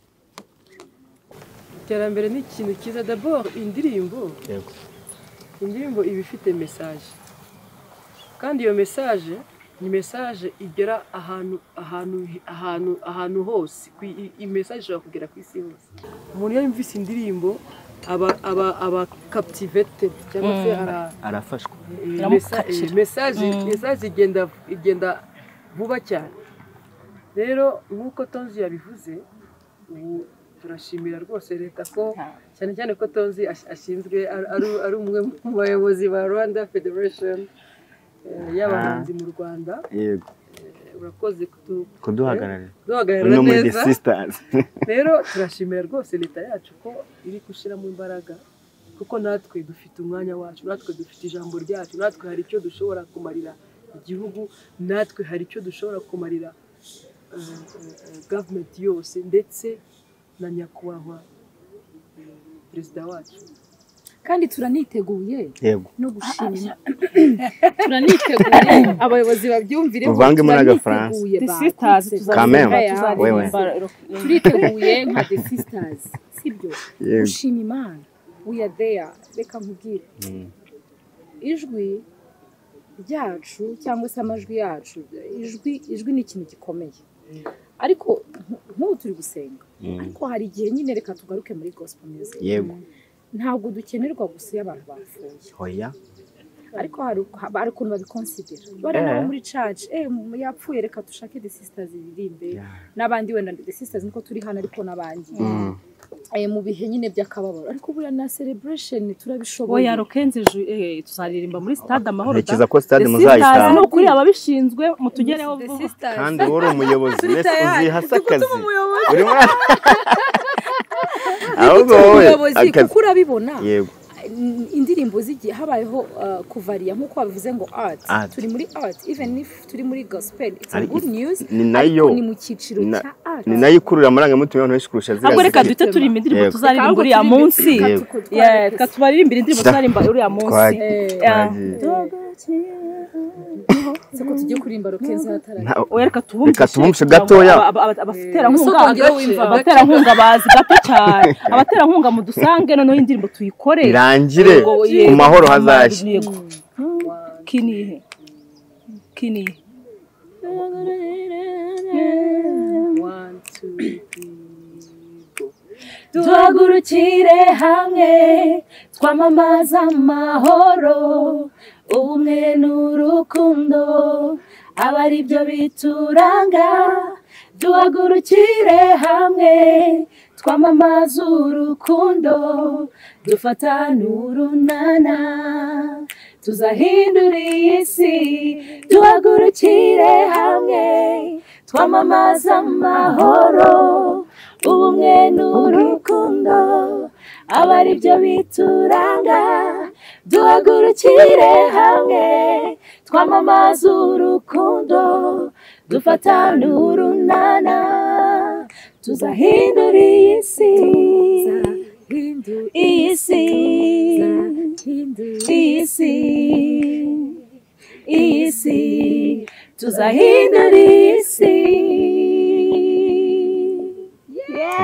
iterambere ni ikintu cyiza d'abord indirimbo yego indirimbo iba ifite message kandi iyo message ni message igera ahantu ahantu ahantu ahantu hose ku- i- i message ishobora kugera ku isi hose umuntu iyo yumvise indirimbo aba aba aba captivated cyangwa se ara arafashwa eh, Iramukatira. messa- eh, message message igenda igenda vuba cyane rero nk'uko Tonzi yabivuze ubu turashimira rwose leta ko cyane cyane ko Tonzi ash- ashinzwe ari ari- ari umwe mu bayobozi ba Rwanda Federation eh, y'abahanzi mu Rwanda. yego Eh, urakoze kutu- kuduhagararira kuduhagararira no muri The neza Sisters rero turashimira rwose leta yacu ko iri gushyiramo imbaraga kuko natwe dufite umwanya wacu natwe dufite ijambo ryacu natwe hari icyo dushobora kumarira igihugu natwe hari icyo dushobora kumarira eh, eh, government yose ndetse na nyakubahwa eh, perezida wacu kandi turaniteguye yego no gushima turaniteguye abayobozi babyumvire ko Uvangemo n'agafaransa. turaniteguye The ba- Sisters tuzaririmba Quand même. ya- Wewe. turiteguye nka The Sisters sibyo Yego. gushima Imana we are there reka nkubwire Mm. ijwi ryacu cyangwa se amajwi yacu ijwi ijwi ni ikintu gikomeye ariko nk- nk'ubu turi gusenga Mm. ariko hari igihe nyine reka tugaruke muri gospel music yego ntabwo dukenerwa gusa iyo abantu bapfuye hoya ariko hari hari ukuntu babikonsidera bari Eh. nabo muri church eh mu- yapfuye reka dushake The Sisters iririmbe Yeah. n'abandi wenda The Sisters niko turi hano ariko n'abandi Mm. eh mu bihe nyine by'akababaro ariko buriya na celebration turabishoboye oya Rokenze ju- eh, tuzaririmba muri stade amahoro ntekereza ko stade The Sisters muzayitaha ni ukuri ababishinzwe mutugereho The vuba Sisters kandi wowe uri umuyobozi mbese tayari. uzihasa akazi umuyobozi. uri mwana ahubwo wowe umuyobozi akazi kuko urabibona yego indirimbo zigiye habayeho uh, kuvariya nk'uko babivuze ngo art Art. turi muri art even if turi muri gospel it's a Ari- good news ni nayo- ariko ni mu cyiciro na- cya art ni nayo ikurura amarangamutima y'abantu benshi kurusha ziriya ahubwo reka zindi. duhite turirimba indirimbo Yego. tuzaririmba uriya munsi Yego. Yeah, reka tubaririmbire indirimbo tuzaririmba uriya munsi Twagiye. Yeah. Twagiye. seko tugiye kurimba Rokenze hatara Nta- oya reka tubumvishe Reka tubumvishe kugira ngo gatoya. aba- aba- abaterankunga Musokongera wimva. abaterankunga bazi gato cyane abaterankunga mudusange noneho indirimbo tuyikore irangire Ngo, ku yego, mahoro hazashya yego. kinihe kinihe one two three go duhagurukire hamwe twamamaza amahoro ubumwe n'urukundo aba ari byo bituranga duhagurukire hamwe twamamaza urukundo dufatane urunana tuzahindura iyi si duhagurukire hamwe twamamaza amahoro ubumwe n'urukundo aba ari byo bituranga duhagurukire hamwe twamamaza urukundo dufatane urunana tuzahindura iyi si iyi si iyi si iyi si tuzahindura iyi si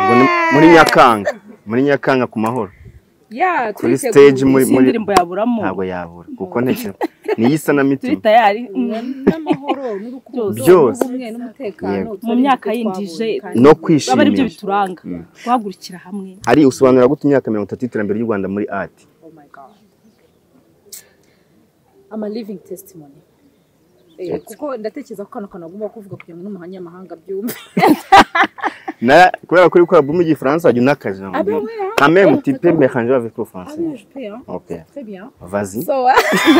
muri Nyakanga muri Nyakanga ku mahoro ya kuri stage muri muri indirimbo yaburamo ntabwo yabura kuko ntacyo niyisa na mitima turi tayari n'amahoro n'urukundo byose n'ubumwe n'umutekano mu myaka yindije no baba ari byo kwishimira bituranga guhagurukira hamwe hari usobanura gute imyaka mirongo itatu y'iterambere ry'u Rwanda muri art oh my god I'm a living testimony eh kuko ndatekereza ko kano kanagomba kuvuga kugira ngo n'umuhanyamahanga byumve na kubera kuri kwa album y'igifaransa ajya nakaje quand même tu peux mélanger avec le français. Ah oui, je peux hein. OK. Très bien. Vas-y. So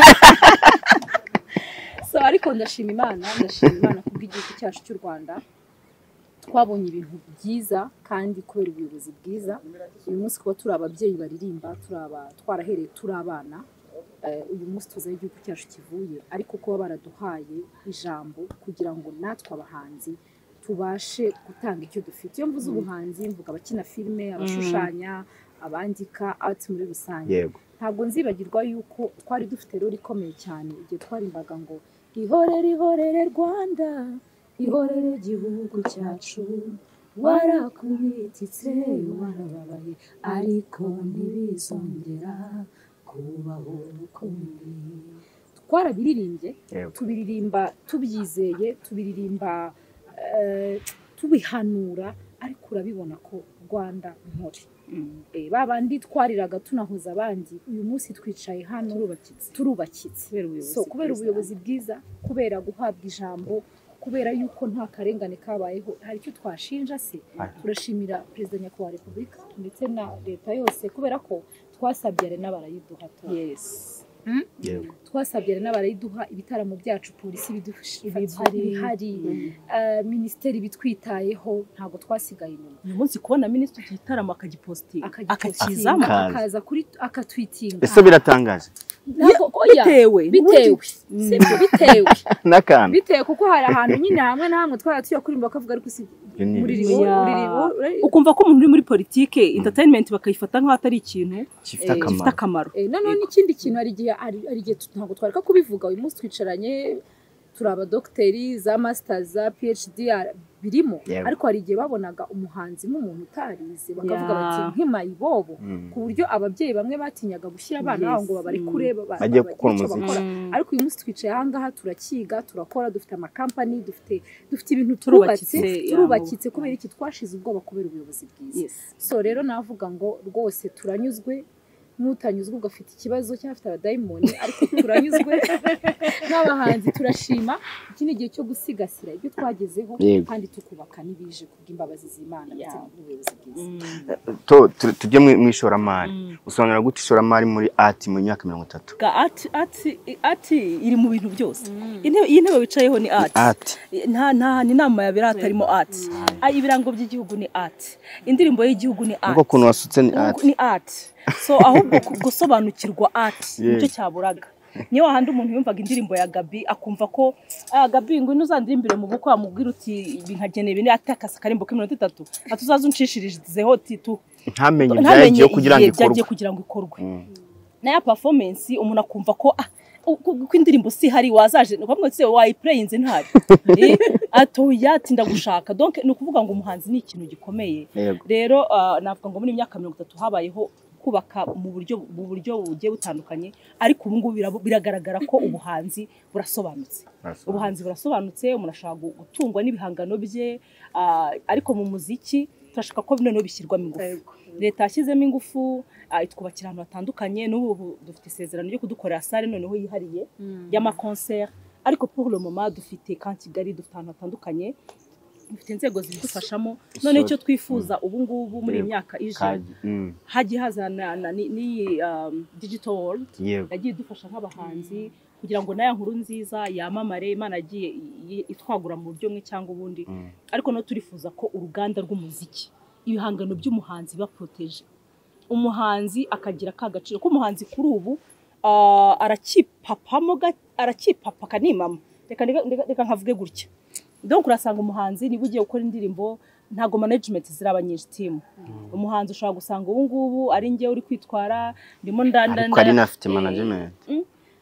So ariko ndashima Imana ndashima Imana kubw'igihugu cyacu cy'u Rwanda twabonye ibintu byiza kandi kubera ubuyobozi bwiza uyu munsi kuba turi ababyeyi baririmba turaba twarahereye turi abana uyu munsi tuzaye igihugu cyacu kivuye ariko kuba baraduhaye ijambo kugira ngo natwe abahanzi tubashe gutanga icyo dufite iyo mvuze ubuhanzi mvuga abakina filime abashushanya abandika art muri rusange yego ntabwo nzibagirwa yuko twari dufite rero ikomeye cyane igihe twarimbaga ngo ihorere ihorere Rwanda ihorere igihugu cyacu warakubititse warababaye ariko ntibizongera kubaho ukundi twarabiririmbye tubiririmba tubyizeye tubiririmba tubihanura ariko urabibona ko Rwanda mpore eh babandi twariraga tunahoza abandi uyu munsi twicaye hano turubakitse turubakitse so kubera ubuyobozi bwiza kubera guhabwa ijambo kubera yuko nta karengane kabayeho hari icyo twashinja se turashimira Perezida Nyakubahwa wa Repubulika ndetse na leta yose kubera ko twasabye ari n'abarayiduha yes yego twasabye ari n'abarayiduha ibitaramo byacu polisi bidufashije hari ministeri bitwitayeho ntago twasigaye inyuma uyu munsi kubona ministeri igitaramo akagipostinga akakizamo akaza kuri akatwitinga ese biratangaje bitewe bitewe sibyo bitewe nakana bitewe kuko hari ahantu nyine hamwe na hamwe twara tuya kurimba bakavuga ariko si muri ribo ukumva ko umuntu uri muri politike entertainment bakayifata nk'aho atari ikintu gifite akamaro none n'ikindi kintu ari gihe ari igihe ntabwo twareka kubivuga uyu munsi twicaranye turi abadokiteri za masters za PhD birimo ariko hari igihe babonaga umuhanzi nk'umuntu utarize bakavuga bati nk'imayibobo ku buryo ababyeyi bamwe batinyaga gushyira abana babo ngo babari kureba bagiye gukora umuziki ariko uyu munsi twicaye aha ngaha turakiga turakora dufite amakampani dufite dufite ibintu turubatse turubakitse kubera iki twashize ubwoba kubera ubuyobozi bwiza so rero navuga ngo rwose turanyuzwe n'utanyuzwe ugafite ikibazo cyafite abadayimoni ariko turanyuzwe n'abahanzi turashima iki ni igihe cyo gusigasira ibyo twagezeho kandi tukubaka n'ibije kubw'imbabazi z'Imana ndetse n'ubuyobozi bwiza to tujye mu ishoramari usobanura gute ishoramari muri art mu myaka mirongo itatu art art art iri mu bintu byose iyi ntebe wicayeho ni art nta nta ni nama yabera hatarimo art ibirango by'igihugu ni art indirimbo y'igihugu ni art ubwo kuntu wasutse ni art ni art so ahubwo gusobanukirwa art nicyo cyaburaga niyo wahandi umuntu yumvaga indirimbo ya Gaby akumva ko ah Gaby ngo inuzandirimbire mu bukwe amubwira uti binkageneye bine atakasa karimbo k'iminota itatu atuzazunshishirizeho titu ntamenye byagiye kugira ngo ikorwe kugira ngo ikorwe na ya performance umuntu akumva ko ah ko indirimbo si hari wazaje bamwe se wayiplayinze ntari ato yatinda gushaka donc no kuvuga ngo umuhanzi ni ikintu gikomeye rero navuga ngo muri imyaka mirongo itatu habayeho kubaka mu buryo mu buryo bugiye butandukanye ariko ubu ngubu biragaragara ko ubuhanzi burasobanutse ubuhanzi burasobanutse umuntu ashaka gutungwa n'ibihangano bye ariko mu muziki turashaka ko bino bishyirwamo ingufu leta yashyizemo ingufu itwubakira ahantu hatandukanye n'ubu dufite isezerano ryo kudukorera sale noneho yihariye y'ama concert ariko pour le moment dufite kan Kigali dufite ahantu hatandukanye dufite inzego zidufashamo none icyo twifuza ubu ngubu muri imyaka ije hagiye hazana ni digital world yagiye dufasha nk'abahanzi kugira ngo naya nkuru nziza yamamare Imana agiye itwagura mu buryo mwe cyangwa ubundi ariko no turifuza ko uruganda rw'umuziki ibihangano by'umuhanzi ba protege umuhanzi akagira kagaciro ko umuhanzi kuri ubu arakipapamo arakipapa kanimama reka reka nkavuge gutya donc urasanga umuhanzi niba ugiye gukora indirimbo ntago management ziraba nyinshi team umuhanzi ushobora gusanga ubu ngubu ari ngiye uri kwitwara ndimo ndanda ariko ari nafite management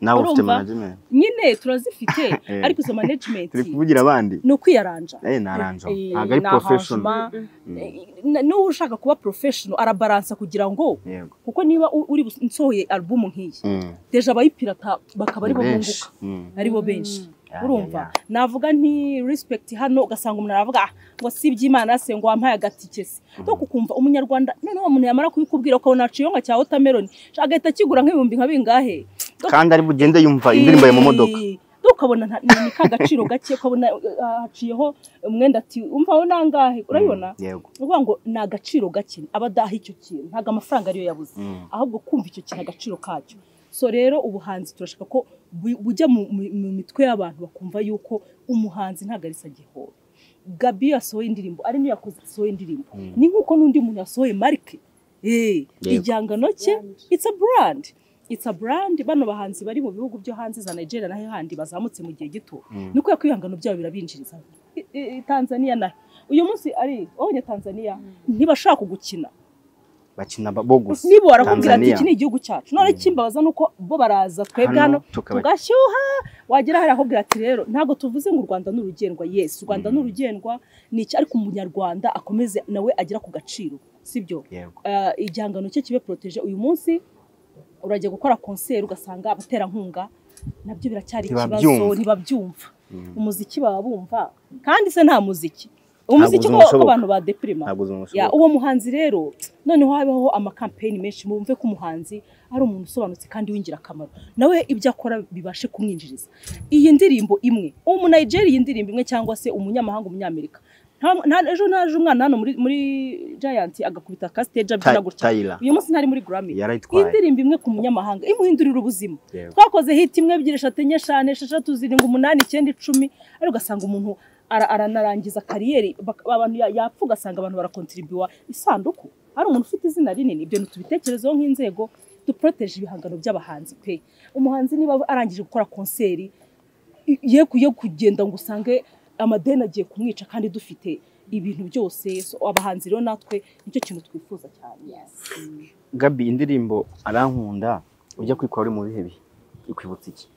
nawe ufite Urumva? management nyine turazifite Eh. ariko izo management turi kuvugira abandi ni ukwiyaranja eh naranja Eh, ntabwo ari ni professional arrangement. Eh, n'uwo ushaka kuba professional arabaransa kugira ngo yego kuko niba u- uri bus- nsohoye album nk'iyi Mm. deja abayipirata bakaba aribo Benshi. bunguka Mm. aribo benshi Ya, urumva ya, navuga nti respect hano ugasanga umuntu aravuga "Ah, ngo si iby'Imana se ngo wampaye agatike se to kukumva umunyarwanda none uwo muntu yamara kubikubwira ko naciye nka cya watermelon agahita kigura nk'ibihumbi nka bingahe kandi ari bugende yumva indirimbo ya mu modoka ukabona nta- ni ka gaciro gake ukabona uh, haciyeho umwenda ati umva aho nangahe urabibona yego uvuga ngo ni agaciro gake abadaha icyo kintu ntago amafaranga ariyo yabuze Mm. ahubwo kumva icyo kintu agaciro kacyo so rero ubuhanzi turashaka ko bu- bujya mu mu- mu mitwe y'abantu bakumva yuko umuhanzi ntago ari sagihoro Gabi yasohoye indirimbo ari niyo yakoze yasohoye indirimbo ni nkuko n'undi muntu yasohoye marike eh Yego. igihangano cye it's a brand it's a brand bano bahanzi bari mu bihugu byo hanze za Nigeria naho handi bazamutse mu gihe gito niko yakwihangano byabo birabinjiriza I- i- Tanzania na uyu munsi ari onye Tanzania ntibashaka kugukina bakina bo gusa nibo barakubwira ati Tanzania. iki ni igihugu cyacu none kimbabaza nuko bo baraza twebwe Hano hano tukaba- tugashyuha wagera hari ahubwira ati rero ntago tuvuze ngo u Rwanda n'urugendwa yes u Rwanda n'urugendwa ni iki ariko umunyarwanda akomeze nawe agira ku gaciro sibyo yego uh, igihangano cye kibe protege uyu munsi urajya gukora concert ugasanga abaterankunga nabyo biracyari ikibazo Ntibabyumva. ntibabyumva umuziki baba bumva kandi se nta muziki umuziki Ntabwo ko uzungusoboka. abantu ba deprima ntabwo ya zumusoboka uwo muhanzi rero noneho habaho amakampeni menshi mumve ko umuhanzi ari umuntu usobanutse kandi w'ingirakamaro nawe ibyo akora bibashe kumwinjiriza iyi ndirimbo imwe umu Nigeria iyi ndirimbo imwe cyangwa se umunyamahanga umunyamerika nta- nta- ejo naje umwana hano muri muri Giant agakubita ka stage abyina gutya Tyler uyu munsi ntari muri Grammy yarayitwaye indirimbo imwe ku munyamahanga imuhindurira ubuzima Yego. twakoze hit imwe ebyiri eshatu enye eshanu esheshatu zirindwi umunani icyenda icumi ariko ugasanga umuntu ara- aranarangiza kariyeri bak- abantu ya- yapfa ugasanga abantu barakontribuwa isanduku ari umuntu ufite izina rinini ibyo ntitubitekerezeho nk'inzego duproteje ibihangano by'abahanzi pe umuhanzi niba arangije gukora konseri i- ye kuye kugenda ngo usange amadeni agiye kumwica kandi dufite ibintu byose so abahanzi rero natwe nicyo kintu twifuza cyane Mm. Gabi indirimbo arankunda ujya kwikora uri mu bihe bihe ikwibutsa iki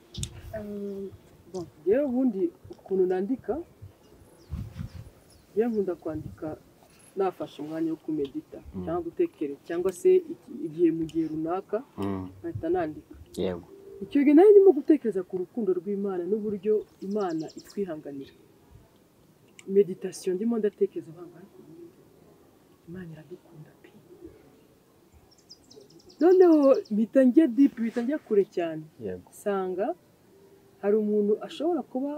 bon rero ubundi ukuntu nandika rero nkunda kwandika nafashe umwanya wo kumedita cyangwa gutekereza cyangwa se iki- igihe mu gihe runaka Mm. nkahita nandika yego icyo gihe nari ndimo gutekereza ku rukundo rw'Imana n'uburyo Imana itwihanganira meditation ndimo ndatekereza banga ariko ubundi Imana iradukunda pe noneho mpita njya deep mpita njya kure cyane yego usanga hari umuntu ashobora kuba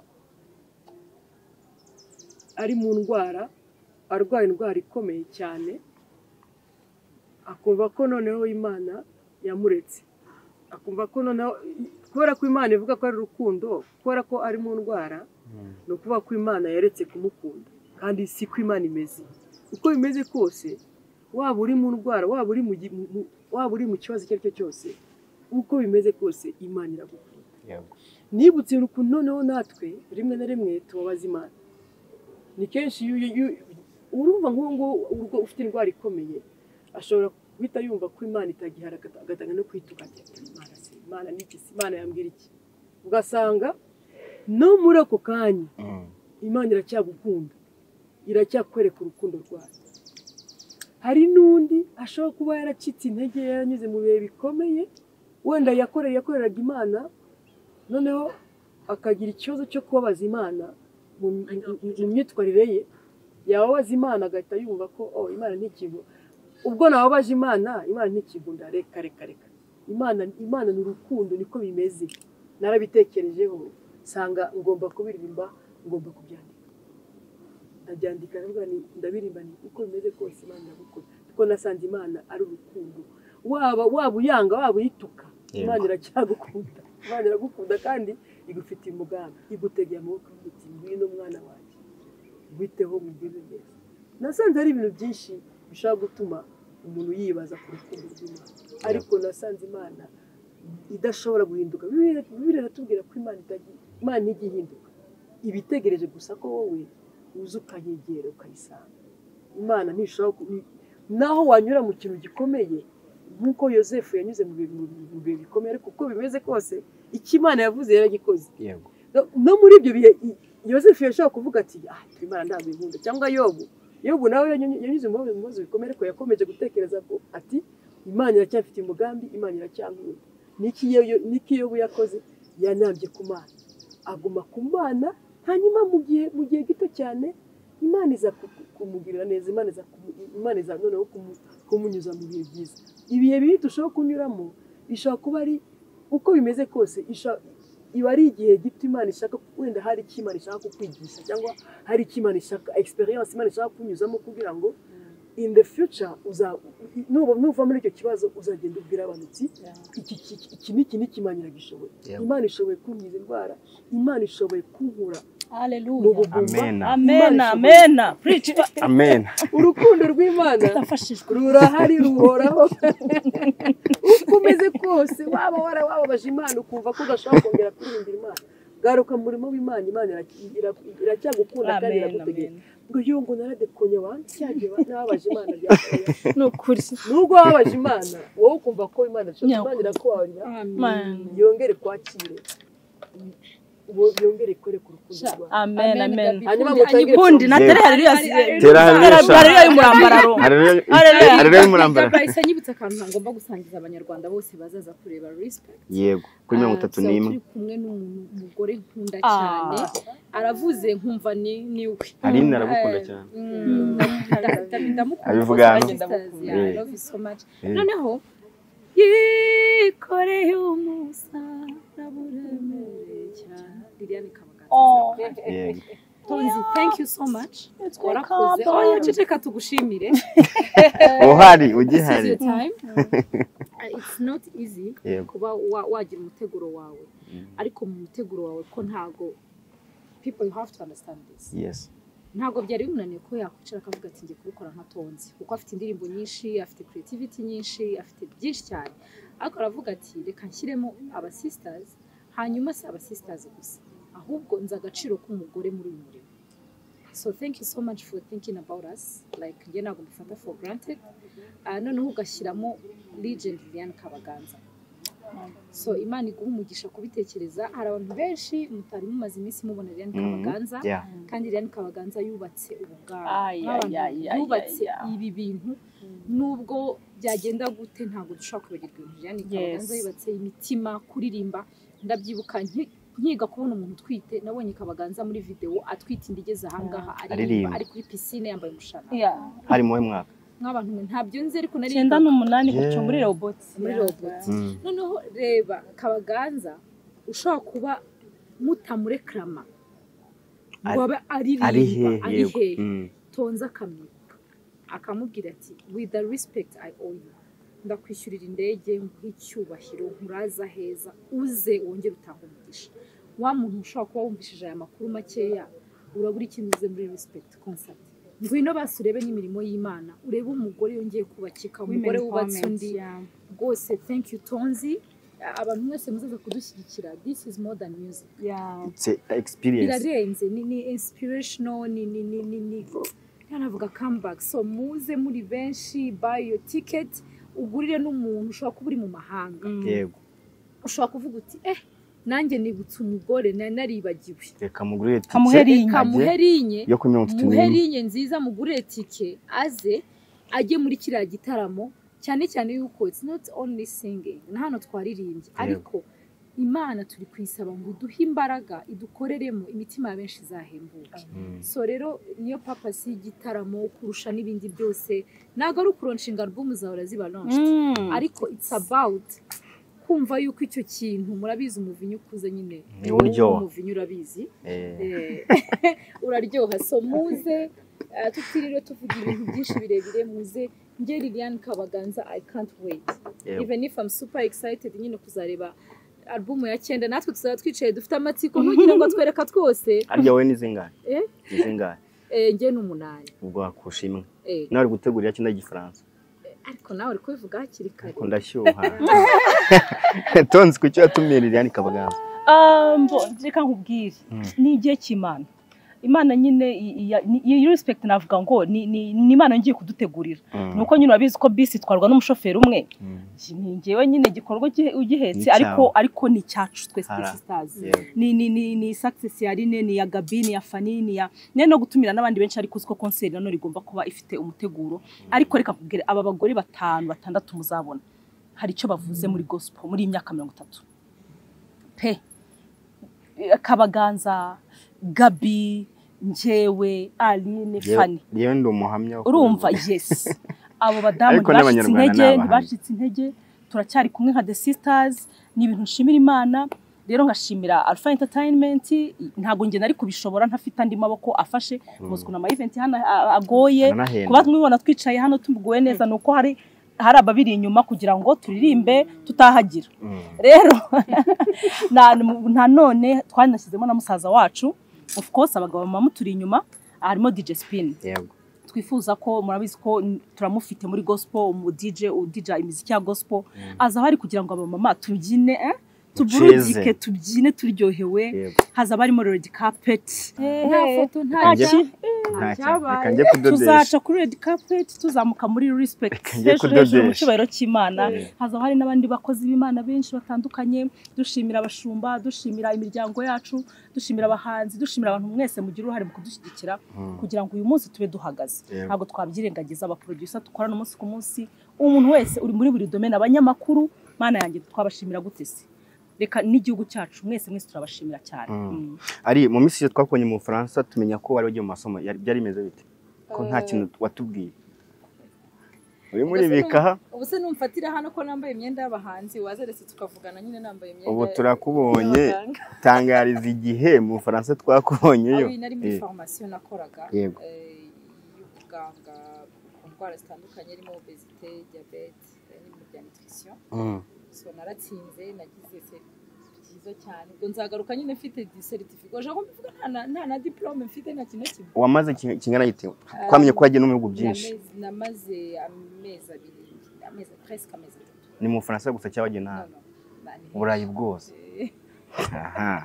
ari mu ndwara arwaye indwara ikomeye cyane akumva ko noneho Imana yamuretse akumva ko noneho kubera ko Imana ivuga ko ari urukundo kubera ko ari mu ndwara ni ukuvuga ko Imana yaretse kumukunda kandi si ko Imana imeze uko bimeze kose waba uri mu ndwara waba uri mu gi- mu- mu- waba uri mu kibazo icyo ari cyo cyose uko bimeze kose Imana iragukunda yego nibutse ukuntu noneho natwe rimwe na rimwe tubabaza Imana ni kenshi iyo iyo- iyo- urumva nk'uwo nguwo urwo ufite indwara ikomeye ashobora guhita yumva ko Imana itagihara agata- agatanga no kwituka ati Imana se Imana ni iki se Imana yambwira iki ugasanga no muri ako kanya Mm. Imana iracyagukunda iracyakwereka urukundo rwayo hari n'undi ashobora kuba yaracitse intege yaranyuze mu bihe bikomeye wenda yakoreye yakoreraga Imana noneho akagira ikibazo cyo kubabaza Imana mu mu- mu myitwarire ye yababaza Imana agahita yumva ko oh Imana ntikigo ubwo nababaje Imana Imana ntikigunda reka reka reka Imana Imana ni urukundo niko bimeze narabitekerejeho sanga ngomba kubiririmba ngomba kubyandika ndabyandika ndavuga ni ndabirimba ni uko bimeze kose Imana iragukunda kuko nasanze Imana ari urukundo waba waba uyanga waba uyituka Imana iracyagukunda Imana iragukunda kandi igufitiye umugambi igutegeye amaboko iti ngwino mwana wanjye witeho mubwire neza nasanze ari ibintu byinshi bishobora gutuma umuntu yibaza ku rukundo rw'Imana ariko nasanze Imana idashobora guhinduka Bibiliya iratubwira ko Imana itagira Imana ijya ihinduka ibitegereje gusa ko wowe uza ukayegera ukayisanga Imana ntishobora ku- naho wanyura mu kintu gikomeye nk'uko yosefu yanyuze mu bihe bikomeye ariko uko bimeze kose icyo Imana yavuze yaragikoze. Yego. No muri ibyo bihe yosefu yashobora kuvuga ati ah Imana ntabwo inkunda, cyangwa yobu yobu nawe yanyuze mu bibazo bikomeye ariko yakomeje gutekereza ko ati Imana iracyafite umugambi, Imana iracyankunda. Niki niki yobu yakoze? Yanambye ku Mana, aguma ku Mana, hanyuma mu gihe mu gihe gito cyane Imana iza kumugirira neza, Imana iza Imana iza noneho kumunyuza mu bihe byiza. Ibihe bibi dushobora kunyuramo bishobora kuba ari uko bimeze kose, iba ari igihe gito Imana ishaka, wenda hari icyo Imana ishaka kukwigisha, cyangwa hari icyo Imana ishaka experience Imana ishaka kunyuzamo kugira ngo in the future uza nuva muri icyo kibazo uzagenda ubwira abantu uti iki iki niki niki Imana iragishoboye. Imana ishoboye kunkiza indwara, Imana ishoboye kunkura. Hallelujah. Amen. Amen. Amen. Preach. Amen. Urukundo rw'Imana rurahari ruhoraho. Uko umeze kose waba wara wababaje Imana ukumva ko udashobora kongera kuririmbira Imana, garuka mu murimo w'Imana, Imana iracyagukunda kandi iragutegeka. Ngo yungu naradekonye wanjye cyagiye nababaje Imana byakoye. Nukuri. Nubwo wababaje Imana wowe ukumva ko Imana Imana irakubabarira. Amen. Yongere kwakire. Yongere kore ku rukundo rwawe. Amen. Amen. Hanyuma mutangire kundi natere haleluya. Tera haleluya y'umurambararo. Haleluya y'umurambararo. Bahise nyibutsa akantu ngomba gusangiza abanyarwanda bose bazaza kureba Respect. Yego. Kuri mirongo itatu n'imwe. Kumwe n'umugore nkunda cyane. Aravuze nkumva ni niwe. Aline aragukunda cyane. Abivuga hano. I love you so much. Noneho yikoreye umusaraba uremereye cyane. Liliane Kabagaza. Yego. Tonzi, thank you so much. Warakoze. Oh, ceceka tugushimire. Uhari ugihari. It's not easy kuba wagira umuteguro wawe. Ariko mu muteguro wawe ko ntago people you have to understand this. Yes. Ntago byari bimunaniye ko yakwicara akavuga ati ngiye kubikora nka Tonzi kuko afite indirimbo nyinshi, afite creativity nyinshi, afite byinshi cyane. Ariko aravuga ati reka nshyiremo aba sisters, hanyuma se aba sisters gusa, ahubwo nza agaciro k'umugore muri uyu murimo. So thank you so much for thinking about us, like nge ntabwo mbifata for granted. Uh, noneho ugashyiramo legend Liliane Kabaganza. So Imana iguha umugisha kubitekereza. Hari abantu benshi mutari mumaze iminsi mubona Liliane Kabaganza, kandi Liliane Kabaganza yubatse ubugabo, yubatse ibi bintu. Nubwo byagenda gute ntabwo dushobora kwibagirwa ibintu Liliane Kabaganza yubatse, imitima, kuririmba. Ndabyibuka nkiga kubona umuntu utwite, nabonye Kabaganza muri video atwite indigeze ahangaha aririmba ari kuri piscine yambaye umushana. Hari mu mwaka nk'abantu mwe ntabyo nzi ariko nari cyenda n'umunani gucyo muri robot muri robot. Noneho reba Kabaganza ushobora kuba mutamureklama ngo abe aririmba ari he, Tonzi akamwika akamubwira ati with the respect I owe you, ndakwishyurira indege nk'icyubahiro nkuraza heza uze wongere utanga umugisha. Wa muntu ushobora kuba wumvishije aya makuru makeya urabura ikintu uze muri Respect concert. Ngwino basurebe n'imirimo y'Imana, urebe umugore yongeye kubakika, umugore wubatse undi. Rwose thank you Tonzi. Abantu mwese muzaza kudushyigikira. This is more than music. Yeah. It's a experience. Birarenze ni ni inspirational ni ni ni ni ni. Yanavuga comeback. So muze muri benshi, buy your ticket, ugurire n'umuntu ushobora kuba uri mu mahanga. Yego. Ushobora kuvuga uti eh nanjye nibutse umugore naribagiwe. Reka mugurire tike. Kamuherinye. Kamuherinye. Yo ku mirongo itatu n'imwe. Muherinye nziza mugurire tike aze ajye muri kiriya gitaramo, cyane cyane yuko it's not only singing. Na hano twaririmbye ariko Imana turi kwisaba ngo duhe imbaraga idukoreremo imitima ya benshi zahembuke. So rero niyo purpose y'igitaramo kurusha n'ibindi byose. Nago ari ukuronshinga album zawe ziba launched. Ariko it's about kumva yuko icyo kintu murabizi umuvinyu kuze nyine ni uryoha, umuvinyu urabizi eh uraryoha. So muze tutirire tuvuga ibintu byinshi birebire, muze nge Liliane Kabaganza I can't wait. Yeah. Even if I'm super excited nyine kuzareba album ya cyenda, natwe tuzaba twicaye dufite amatsiko ntugire ngo twereka twose. Arya we nizingahe? Eh nizingahe? Eh nge n'umunani. Ubwo akushimwe nawe gutegurira cyenda gifaransa. Ariko nawe uri kubivuga hakiri kare. Ko ndashyuha. Tonzi kucyo yatumye Liliane Kabaganza. Um bo reka nkubwire ni igihe cy'Imana. Imana nyine iyi respect navuga ngo ni ni Imana ngiye kudutegurira nuko nyine wabizi ko bisi twarwa n'umushoferi umwe ngewe nyine gikorwa ugihetse ariko ariko ni cyacu twese sisters ni ni ni success ya Rine ni ya Gabi ni ya Fani ni ya ne no gutumira n'abandi benshi ariko uziko concert nano rigomba kuba ifite umuteguro ariko reka kubwire aba bagore batanu batandatu muzabona hari icyo bavuze muri gospel muri imyaka mirongo itatu pe Kabaganza Gabi njewe Aline Fani yewe ndo muhamya urumva yes abo badamu bashitse intege ntibashitse intege turacyari kumwe nka The Sisters ni ibintu nshimira Imana rero ngashimira Alpha Entertainment ntago nge nari kubishobora ntafite andi maboko afashe muzwe na ma event hano agoye kuba mwibona twicaye hano tumbugoye neza nuko hari hari ababiri inyuma kugira ngo turirimbe tutahagira rero nta none twanashyizemo na musaza wacu of course abagabo mama turi inyuma harimo D J Spin yego twifuza ko murabizi ko turamufite muri gospel umu D J u D J imiziki ya gospel aza hari kugira ngo abamama tubyine eh tuburudike tubyine turyohewe haza barimo red carpet nta foto nta cyabaye tuzaca kuri red carpet tuzamuka muri respect hejuru mu cyubahiro cy'Imana haza hari n'abandi bakozi b'Imana benshi batandukanye dushimira abashumba dushimira imiryango yacu dushimira abahanzi dushimira abantu mwese mugira uruhare mu kudushyigikira kugira ngo uyu munsi tube duhagaze ntago twabyirengagiza aba producer dukorana umunsi ku munsi umuntu wese uri muri buri domaine abanyamakuru Mana yanjye twabashimira gutese reka n'igihugu cyacu mwese mwese turabashimira cyane ari mu minsi twakonye mu Faransa tumenya ko wari wagiye mu masomo byari imeze bite ko nta kintu watubwiye uri muri bikaha ubu se numfatira hano ko nambaye imyenda y'abahanzi wazeretse tukavugana nyine nambaye imyenda ubu turakubonye tangariza igihe mu Faransa twakubonyeyo ari nari muri formation nakoraga y'ubuganga ku ndwara zitandukanye irimo obesité diabete n'imibya nutrition so naratsinze nagize cyiza cyane ubwo nzagaruka nyine mfite certificate uje ko mvuga nta nta na diplome mfite nta kintu kimwe wamaze kingana yite kwamenye ko yagiye no mu bihugu byinshi namaze amezi abiri amezi presque amezi ni mu Faransa gusa cyabagiye na Burayi bwose aha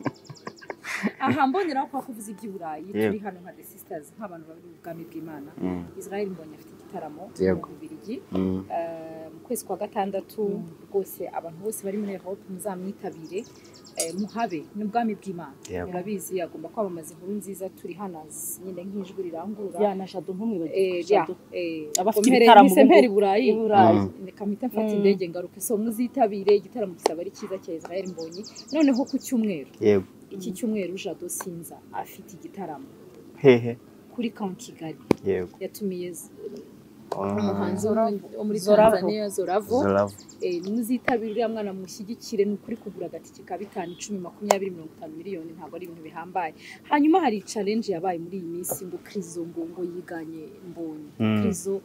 aha mbonera ko kuvuza iby'Uburayi turi hano nka The Sisters nk'abantu bari ubwami bw'Imana Israel mbonye afite igitaramo mu Bubiligi mu kwezi kwa gatandatu rwose abantu bose bari muri Europe muzamwitabire muhabe n'ubwami bw'Imana murabizi agomba kwamamaza inkuru nziza turi hano nyine nk'ijwi rirangura ya na Jado ntumwibagiwe Jado abafite igitaramo mu Burayi kamita mfata indege ngaruke so muzitabire igitaramo gisaba ari cyiza cya Israel mbonye noneho ku cyumweru yego iki cyumweru Jado Sinza afite igitaramo hehe kuri Camp Kigali yego yatumiye umuhanzi wo muri Tanzania Zoravo eh muzitabirira mwana mushyigikire n'ukuri kugura agatike ka bitanu icumi makumyabiri mirongo itanu miliyoni ntabwo ari ibintu bihambaye hanyuma hari challenge yabaye muri iyi minsi ngo Krizo ngo ngo yiganye mbonye Krizo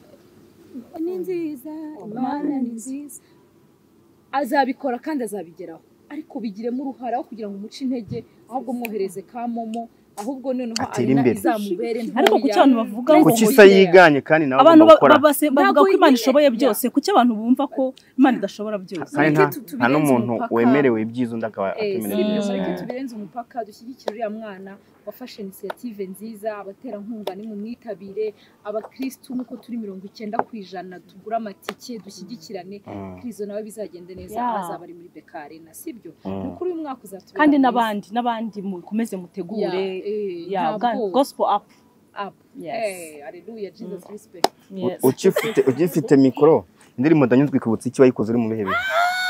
ni nziza Imana ni nziza azabikora kandi azabigeraho ariko bigiremo uruhara kugira ngo umuce intege ahubwo mwohereze ka momo ahubwo noneho ari izamubere ariko kuki abantu bavuga ngo kuki se yiganye kandi nawe abantu bavuga ko Imana ishoboye byose kuki abantu bumva ko Imana idashobora byose nta n'umuntu wemerewe ibyiza undi akaba atemerewe byose tubirenze umupaka dushyigikira uriya mwana wafashe initiative nziza abatera nkunga ni mu mwitabire abakristo nuko turi mirongo icyenda ku ijana tugura amatike dushyigikirane Krizo nawe bizagende neza azaba ari muri Bekare na sibyo kuri uyu mwaka uzatubera kandi nabandi nabandi mukomeze mutegure ya gospel up up yes hallelujah Jesus respect ukifite ugifite mikoro indirimbo ndanyuzwe kwibutsa iki bayikoze uri mu bihe bihe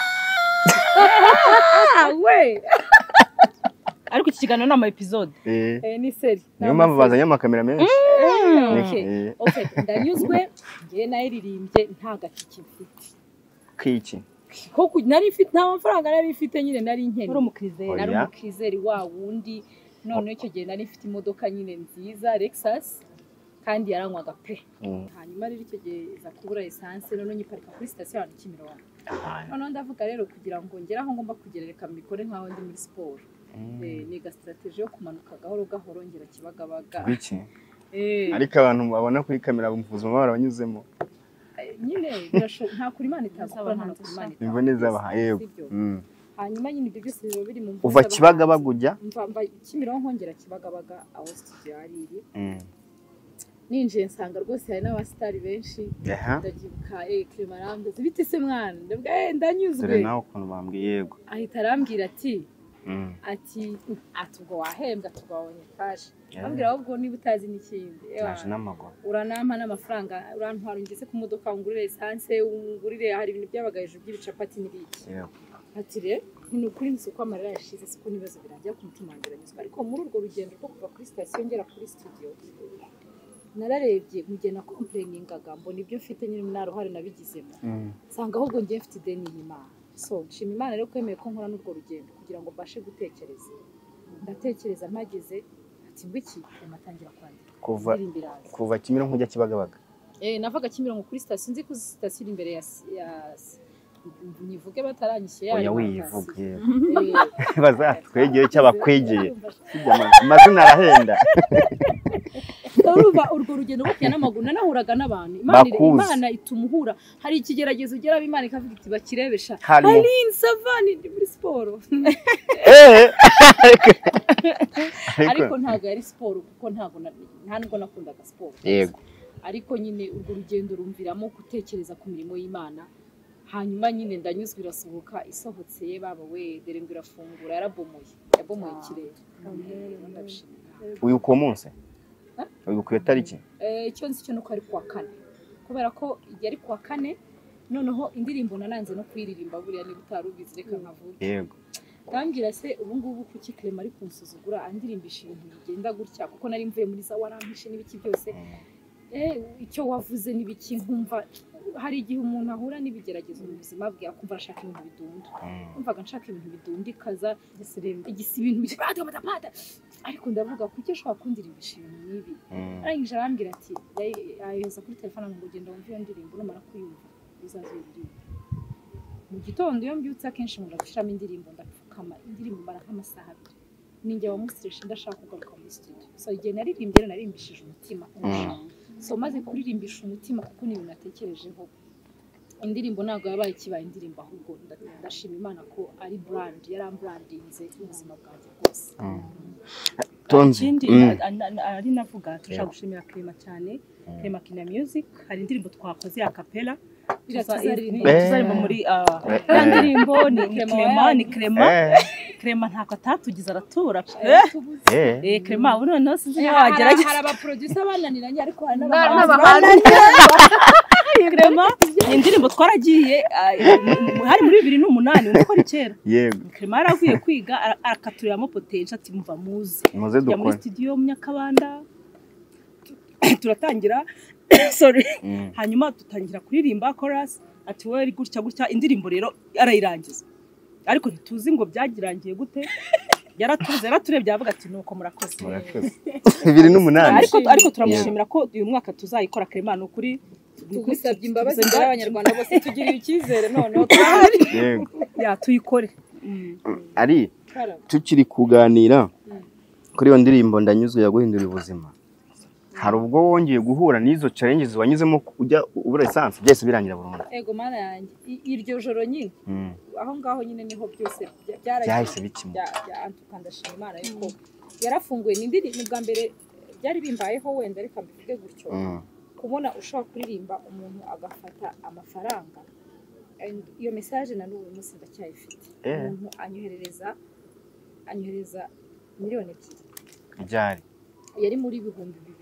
we ariko iki kiganiro n'ama episode eh ni seri niyo mpamvu bazanye amakamera menshi okay okay ndanyuzwe ngiye nayiririmbye nta gatike mfite kiki ko nari mfite nta mafaranga nari mfite nyine nari nkene uri umukrizeri nari umukrizeri wa wundi none icyo gihe nari mfite imodoka nyine nziza Lexus kandi yaranywaga pe hanyuma rero icyo gihe za kubura essence none nyiparika kuri station ya Kimironko none ndavuga rero kugira ngo ngere aho ngomba kugerereka mikore nkaho ndi muri sport ni ga strategy yo kumanuka gahoro gahoro ngera Kibagabaga biki eh ariko abantu babona kuri kamera bumvuza umubara banyuzemo nyine birasho nta kuri Imana itazaba nta kuri Imana imbone z'abaha yego hanyuma nyine ibyo byose biba biri mu mvugo uva Kibagabaga ujya mva mva Kimironko ngera Kibagabaga aho studio yari iri Mm. ninjiye nsanga rwose hari n'abasitari benshi Aha. ndabyibuka eh Clement arambaza bite se mwana ndabwa eh ndanyuzwe dore nawe ukuntu bambwiye yego ahita arambwira ati Mm. ati ati ubwo wahembwa tugabonye kaje Yeah. ambwira ahubwo niba utazi n'ikindi naje n'amaguru uranampa n'amafaranga urantwara ngeze ku modoka ngurire essence ungurire hari ibintu byabaga hejuru by'ibicapati n'ibiki yego ati re ni ukuri nzi uko amarira yashize siko nibazo birangira ku mutima wanjye uranyuzwa ariko muri urwo rugendo rwo kuva kuri station ngera kuri studio nararebye mu gihe na complainingaga mbona ibyo mfite nyine naruhare nabigizemo Mm. nsanga ahubwo ngiye mfite ideni y'Imana so nshima Imana rero kwemeye ko nkora n'urwo rugendo kugira ngo mbashe gutekereza ndatekereza mpageze ati ngwiki amatangira kwandika kuva indirimbo iraza. kuva Kimironko ujya Kibagabaga eh navaga Kimironko kuri station nzi ko station iri imbere ya ya nivuge bataranyishyuye oya yayo wivuga yego eh bazatwegeye cy'abakwegeye amazina arahenda urumva urwo rugendo rwo n'amaguru nanahuraga n'abantu Imana ire- Bakuzi. Imana itumuhura hari ikigeragezo ugera Imana ikavuga iti bakirebesha Hari- Aline Savani ndi muri siporo eh ariko ntago yari siporo kuko ntago na- nta nubwo nakundaga siporo yego ariko nyine urwo rugendo rumviramo gutekereza ku mirimo y'Imana hanyuma nyine ndanyuzwe irasohoka isohotse ye baba we dore ngo irafungura yarabomoye yabomoye ikirere Ndabishimira. uyu ku munsi uyu ku tariki Eh, icyo nzi cyo nuko ari kuwa kane kubera ko yari kuwa kane noneho indirimbo nananze no kuyiririmba buriya niba utarubizi reka nkavuga yego ndambwira se ubu ngubu kuki Clement ari kunsuzugura andirimbisha ibintu bigenda gutya kuko nari mvuye muri za warampishe n'ibiki byose eh icyo wavuze n'ibiki nkumva hari igihe umuntu ahura n'ibigeragezo mu buzima bwe akumva arashaka ibintu bidunda umvaga nshaka ibintu bidundikaza igisi ibintu bipata pata ariko ndavuga kuki ashobora kundirimbisha ibintu nibi arangije arambwira ati yaheza kuri telefone ngo genda wumve iyo ndirimbo numara kuyumva uzaziririmba mu gitondo iyo mbyutse akenshi nkunda gushyiramo indirimbo ndapfukama indirimbo mara nk'amasaha abiri ninjye wamusireshe ndashaka kugaruka muri studio so igihe naririmbye rero naririmbishije umutima so maze kuririmbisha umutima kuko ni ibintu natekerejeho indirimbo ntabwo yabaye ikibaye indirimbo ahubwo ndashima Imana ko ari brand yarambrandinze ubuzima bwanjye bwose tonzi ikindi Mm. ari navuga turashaka gushimira Clement cyane Clement Kina Music hari indirimbo twakoze ya capella Iriya tuza- tuzaririmba. eh, tuzaririmba muri ah, Eh, ya eh. ndirimbo ni ni Clement Clement wayanyu. ni Clement eh Clement ntako atatugize aratura Eh, eh tubuze. eh eh Clement ubu noneho sinzi niba hari wagerageza hari abaproducer bananiranye ariko hari n'abahanzi n'abahanzi Clement ni indirimbo twaragiye ah, mu- hari muri bibiri n'umunani uko ari kera yego Clement yaravuye kwiga ara- arakaturiramo potential ati muva muzi muze tujya muri dukore studio mu Nyakabanda turatangira sorry Mm. hanyuma dutangira kuririmba chorus ati wowe gutya gutya indirimbo rero arayirangiza ariko ntituzi ngo byagirangiye gute yaratuze yaraturebye avuga ati nuko murakoze murakoze bibiri n'umunani ariko ariko turamushimira ko uyu mwaka tuzayikora Clement ukuri tugusabye imbabazi imbere y'abanyarwanda bose tugirira icyizere noneho turahari yego ya tuyikore ari tukiri kuganira kuri iyo ndirimbo ndanyuzwe yaguhindura ubuzima hari ubwo wongeye guhura n'izo challenges wanyuzemo ujya ubura essence byose birangira burundu ego mana yanjye I- iryo joro nyine Mm. aho ngaho nyine niho byose bya- byaragiye byahise bikimura bya bya antuka ndashima Imana yuko yarafunguye ni ndiri ni bwa mbere byari bimbayeho wenda reka mbivuge gutyo Mm. kubona ushobora kuririmba umuntu agafata amafaranga and iyo message na n'ubu munsi ndacyayifite Eh. umuntu anyoherereza anyohereza miliyoni ebyiri byari yari muri ibihumbi bibiri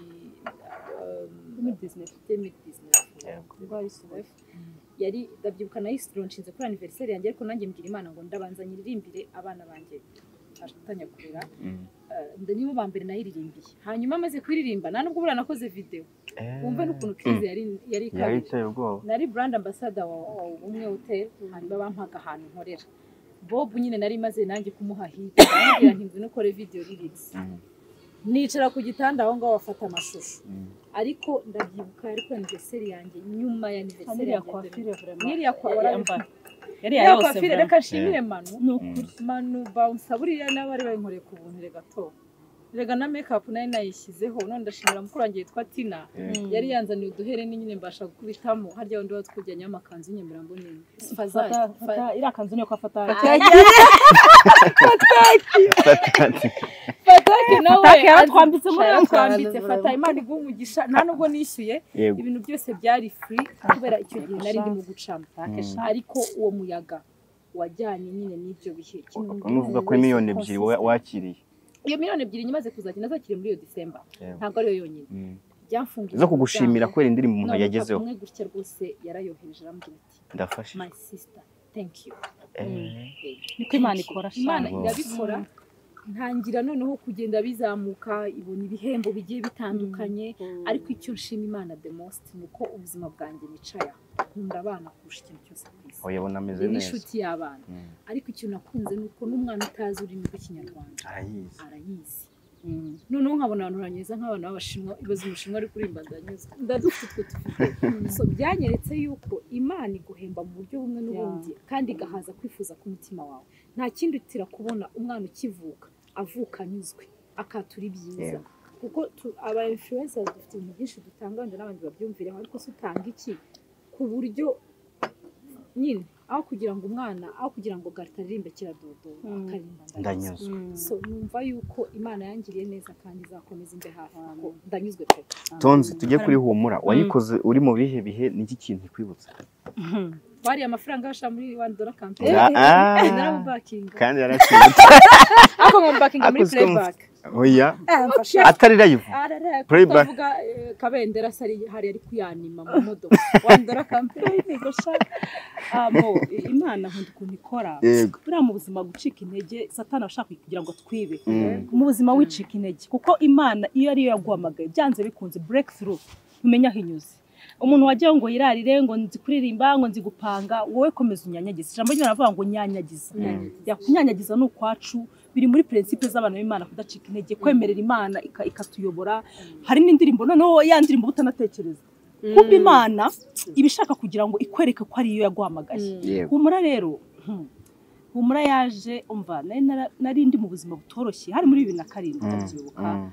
muri business demi bizinesi yari ndabyibuka nayisitiro nshinze kuri anniversaire yanjye ariko nanjye mbwira Imana ngo ndabanza nyiririmbire abana banjye afatanya kurera Mm. nda nibo ba mbere nayiririmbiye hanyuma maze kuririmba nta nubwo buriya nakoze video Eh. wumve n'ukuntu kizi yari yari yari ikabije iteye ubwoba nari brand ambassador wa wa umwe hotel hanyuma bampaga ahantu nkorera Bob nyine nari maze nanjye kumuha hit ambwira nti ngwino ukore video lyrics Mm. nicara ku gitanda aho ngaho bafata amashusho Mm. ariko ndabyibuka ariko anniversaire yanjye nyuma ya anniversaire Niriya yanjye coiffure vraiment Niriya kwa- yambara yari ya yose coiffure reka nshimire Manu nukuri Manu bounce buriya n'abari bayinkoreye ku buntu gato rega na makeup nayo nayishyizeho none ndashimira mukuru wanjye yitwa Tina yari yanzaniye uduhereni nyine mbasha gukubitamo harya wundi watwujyanye amakanzu y'Inyamirambo nini fata fata ira kanzu niyo kwafata fataki nawe yaratwambitse muri yaratwambitse fata Imana iguha umugisha nta nubwo nishyuye ibintu byose byari free kubera icyo gihe nari ndi mu gucamo ariko uwo muyaga wajyanye nyine n'ibyo bihe unuvuga ko miliyoni ebyiri wakiriye iyo miliyoni ebyiri nyimaze kuzakina zakiriye muri iyo December ntabwo ari yo yonyine byamfungiye zo kugushimira kwera indirimbo umuntu yagezeho umwe gutya rwose yarayohereje arambwira ati ndafashe my sister thank you niko Imana ikora Imana irabikora ntangira noneho kugenda bizamuka ibona ibihembo bigiye bitandukanye ariko icyo nshima Imana the most nuko ubuzima bwanjye nicaye nkunda abana kurusha ikintu cyose ku isi oyabona ameze neza inshuti y'abana ariko ikintu nakunze nuko n'umwana utazi ururimi rw'ikinyarwanda arayizi arayizi noneho nkabona abantu banyeza nk'abana b'abashinwa ibaze umushinwa ari kuririmba ndanyuzwe ndadufite utwo tufite so byanyeretse yuko Imana iguhemba mu buryo bumwe n'ubundi kandi igahaza kwifuza k'umutima wawe nta kindi utira kubona umwana ukivuka avuka anyuzwe akatura ibyiza kuko aba influencers dufite ibintu byinshi dutanga wenda n'abandi babyumvireho ariko se utanga iki ku buryo nyine aho kugira ngo umwana aho kugira ngo gataririmbe kiradodo akarimba ndanyuzwe so numva yuko Imana yangiriye neza kandi izakomeza imbe hafi ko ndanyuzwe pe Tonzi tujye kuri humura wayikoze uri mu bihe bihe niki kintu kwibutsa bari amafaranga basha muri one dollar campaign naramubakinga kandi yarakibutse ako ngombakinga muri playback oya atari live playback kabendera sari hari ari kuyanima mu modoka one dollar campaign gosha amo Imana nkunda ukuntu ikora buriya mu buzima gucika intege Satani ashaka kugira ngo twibe mu buzima wicika intege kuko Imana iyo ari yo yaguhamagaye byanze bikunze breakthrough umenya hinyuze umuntu wagiye ngo yirarire ngo nzi kuririmba ngo nzi gupanga wowe komeza unyanyagiza ijambo ry'Imana avuga ngo nyanyagiza yakunyanyagiza no kwacu biri muri principe z'abantu b'Imana kudacika intege kwemerera Imana ikatuyobora hari n'indirimbo noneho ya ndirimbo utanatekereza kuko Imana ibishaka kugira ngo ikwereke ko ari yo yaguhamagaye humura rero humura yaje umva nari ndi mu buzima butoroshye hari muri bibiri na karindwi ndabyibuka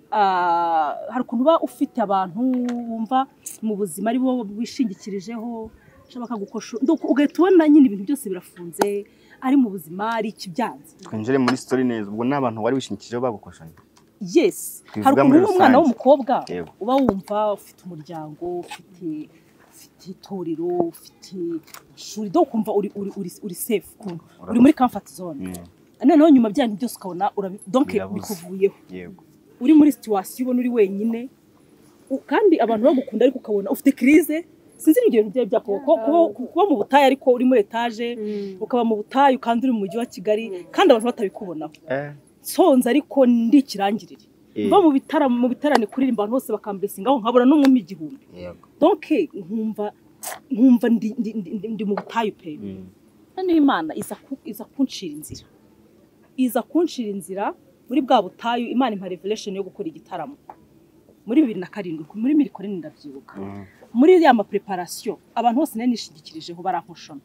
hari ukuntu uba ufite abantu wumva mu buzima ari bo wishingikirijeho ushaka gukosha ugahita ubona nyine ibintu byose birafunze ari mu buzima ari ikibyanze twinjire muri story neza ubwo n'abantu wari wishingikijeho bagukoshanye yes hari ukuntu umwana w'umukobwa uba wumva ufite umuryango ufite ufite itorero ufite ishuri do kumva uri uri uri safe uri muri comfort zone noneho nyuma byanyu byose ukabona donc bikuvuyeho yego uri muri situation ubona uri wenyine kandi abantu bagukunda ariko ukabona ufite crise sinzi ibintu byawe byako kuba mu butayu ariko uri muri etage ukaba mu butayu kandi uri mu mujyi wa Kigali kandi abantu batabikubonaho sonza ariko ndi kirangirire mva mu bitara mu bitarane kuririmba abantu bose bakambesinga aho nkabona no mu igihumbi donc nkumva nkumva ndi ndi mu butayu pe kandi Imana iza iza kunshira inzira iza kunshira inzira muri bwa butayu Imana impa revelation yo gukora igitaramo muri bibiri na karindwi muri mirikore ndabyibuka muri ya ma preparation abantu bose nari nishigikirijeho barankoshona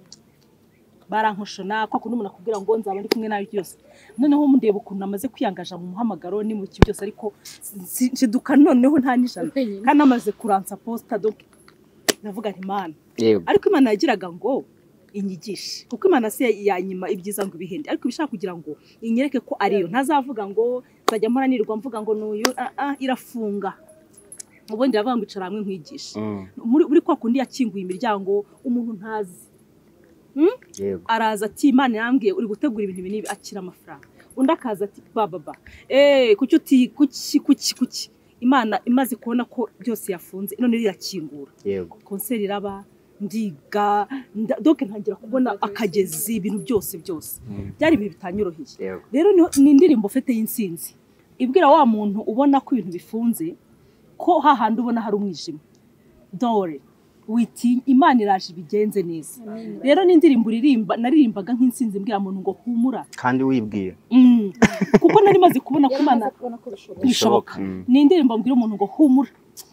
barankoshona kwa kuno umuntu akubwira ngo nzaba ndi kumwe nayo byose noneho mundeba ukuntu namaze kwiyangaja mu muhamagaro ni mu cyose ariko nshiduka noneho nta nijana kandi namaze kuransa posta donc navuga nti Imana ariko Imana yagiraga ngo inyigishe kuko Imana se yanyima ibyiza ngo ibihende ariko bishaka kugira ngo inyereke ko ariyo ntazavuga ngo nzajya mporanirwa mvuga ngo nuyu ah irafunga ubundi yavuga ngo icara hamwe nkwigisha muri buri kwa kundi yakinguye imiryango umuntu ntazi yego araza ati Imana yambwiye uri gutegura ibintu binibi akira amafaranga undi akaza ati baba ba eh kuki uti kuki kuki kuki Imana imaze kubona ko byose yafunze none rirakingura yego concert iraba ndiga donc ntangira kubona akagezi ibintu byose byose byari ibintu bitanyoroheye rero ni indirimbo fete y'insinzi ibwira wa muntu ubona ko ibintu bifunze ko hahandi ubona hari umwijima dore witi Imana iraje bigenze neza rero ni indirimbo uririmba naririmbaga nk'insinzi mbwira muntu ngo humura kandi wibwira kuko nari maze kubona ko Imana bishoboka ni indirimbo mbwira umuntu ngo humura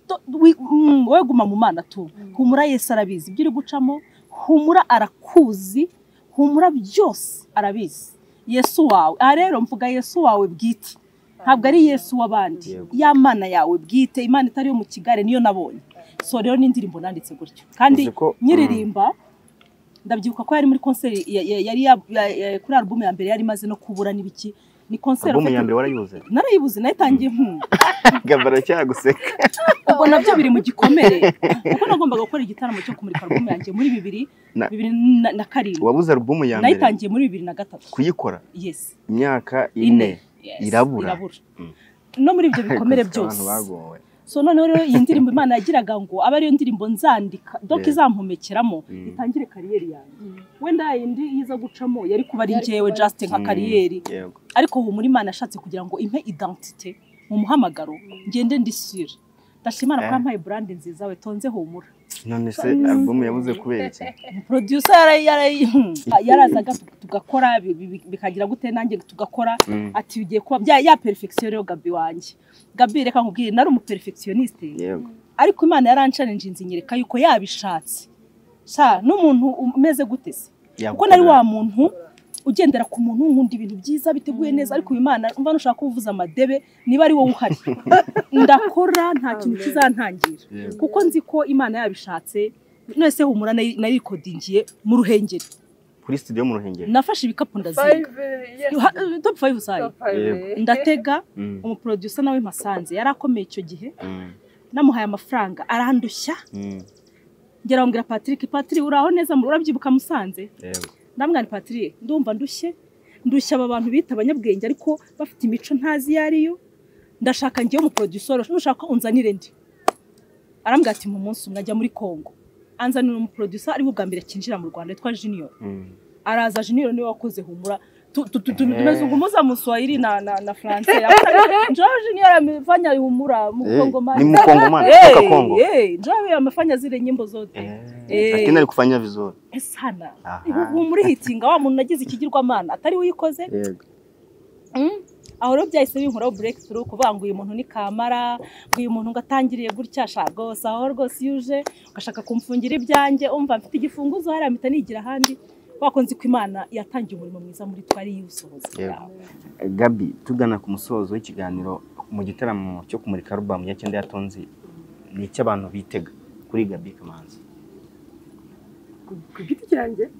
wowe guma mu Mana tu humura Yesu arabizi ibyo uri gucamo humura arakuzi humura byose arabizi Yesu wawe aha rero mvuga Yesu wawe bwite ntabwo ari Yesu w'abandi ya mana yawe bwite Imana itari yo mu kigare niyo nabonye so rero n'indirimbo nanditse gutyo kandi nyiririmba ndabyibuka ko yari muri concert yari kuri album ya mbere yari maze no kubura nibiki ni concert album ya mbere warayibuze narayibuze nayitangiye nku gabara cyaguseka ubwo nabyo biri mu gikomere kuko nagombaga gukora igitaramo cyo kumurika album yanjye muri bibiri bibiri na karindwi wabuze album ya mbere nayitangiye muri bibiri na gatatu kuyikora yes imyaka ine irabura no muri ibyo bikomere byose so none rero iyi ndirimbo Imana yagiraga ngo aba ariyo ndirimbo nzandika donc izampomekeramo itangire kariyeri yanjye wenda yindi yiza gucamo yari kuba ari njyewe just nka kariyeri ariko ubu muri Imana yashatse kugira ngo impe identité mu muhamagaro ngende ndi sure ndashimana ko yampaye brand nziza we tonze humura none se album yabuze kubera iki producer yarazaga tugakora bikagira gute nanjye tugakora ati bigiye kuba bya ya perfection rero Gabi wanje Gabi reka nkubwire nari umu perfectioniste ariko Imana yaranchallenge nzinyereka yuko yabishatse sha n'umuntu umeze gute se kuko nari wa muntu ugendera ku muntu nkunda ibintu byiza biteguye neza ariko Imana umva nushaka kuvuza amadebe niba ari wowe uhari ndakora nta kintu kizantangira kuko nzi ko Imana yabishatse nese humura na recordingiye mu ruhengeri kuri studio mu ruhengeri nafashe ibikapu ndazinga top five sai ndatega umu producer nawe Masanze yarakomeye icyo gihe namuhaye amafaranga arandushya ngera ngira Patrick Patrick uraho neza urabyibuka Musanze ndamwana Patrick ndumva ndushye ndushya aba bantu bita abanyabwenge ariko bafite imico ntazi yariyo ndashaka ngiye mu producer nushaka unzanire ndi arambwira ati mu munsi umwe ajya muri Kongo anzanira umu producer ari bwa mbere kinjira mu Rwanda yitwa Junior araza Junior niwe wakoze humura tumezungumuza mu Swahili na na na Francais njoo Junior amefanya humura mu Kongo mani ni mu Kongo mani kutoka Kongo eh njoo amefanya zile nyimbo zote eh lakini alikufanya vizuri sana muri hitinga wa muntu nagize ikigirwa mana atari uyikoze yego aho rero byahise binkora breakthrough kuvuga uyu muntu ni kamara uyu muntu ngatangiriye gutya shagose aho rwose yuje ugashaka kumfungira ibyanjye umva mfite igifunguzo haramita nigira handi wakonzi ko Imana yatangiye umurimo mwiza muri twari yusohoza Gabi tugana ku musozo w'ikiganiro mu gitaramo cyo kumurika album ya cyenda yatonzi ni icyo abantu bitega kuri Gabi Kamanzi ku giti cyanjye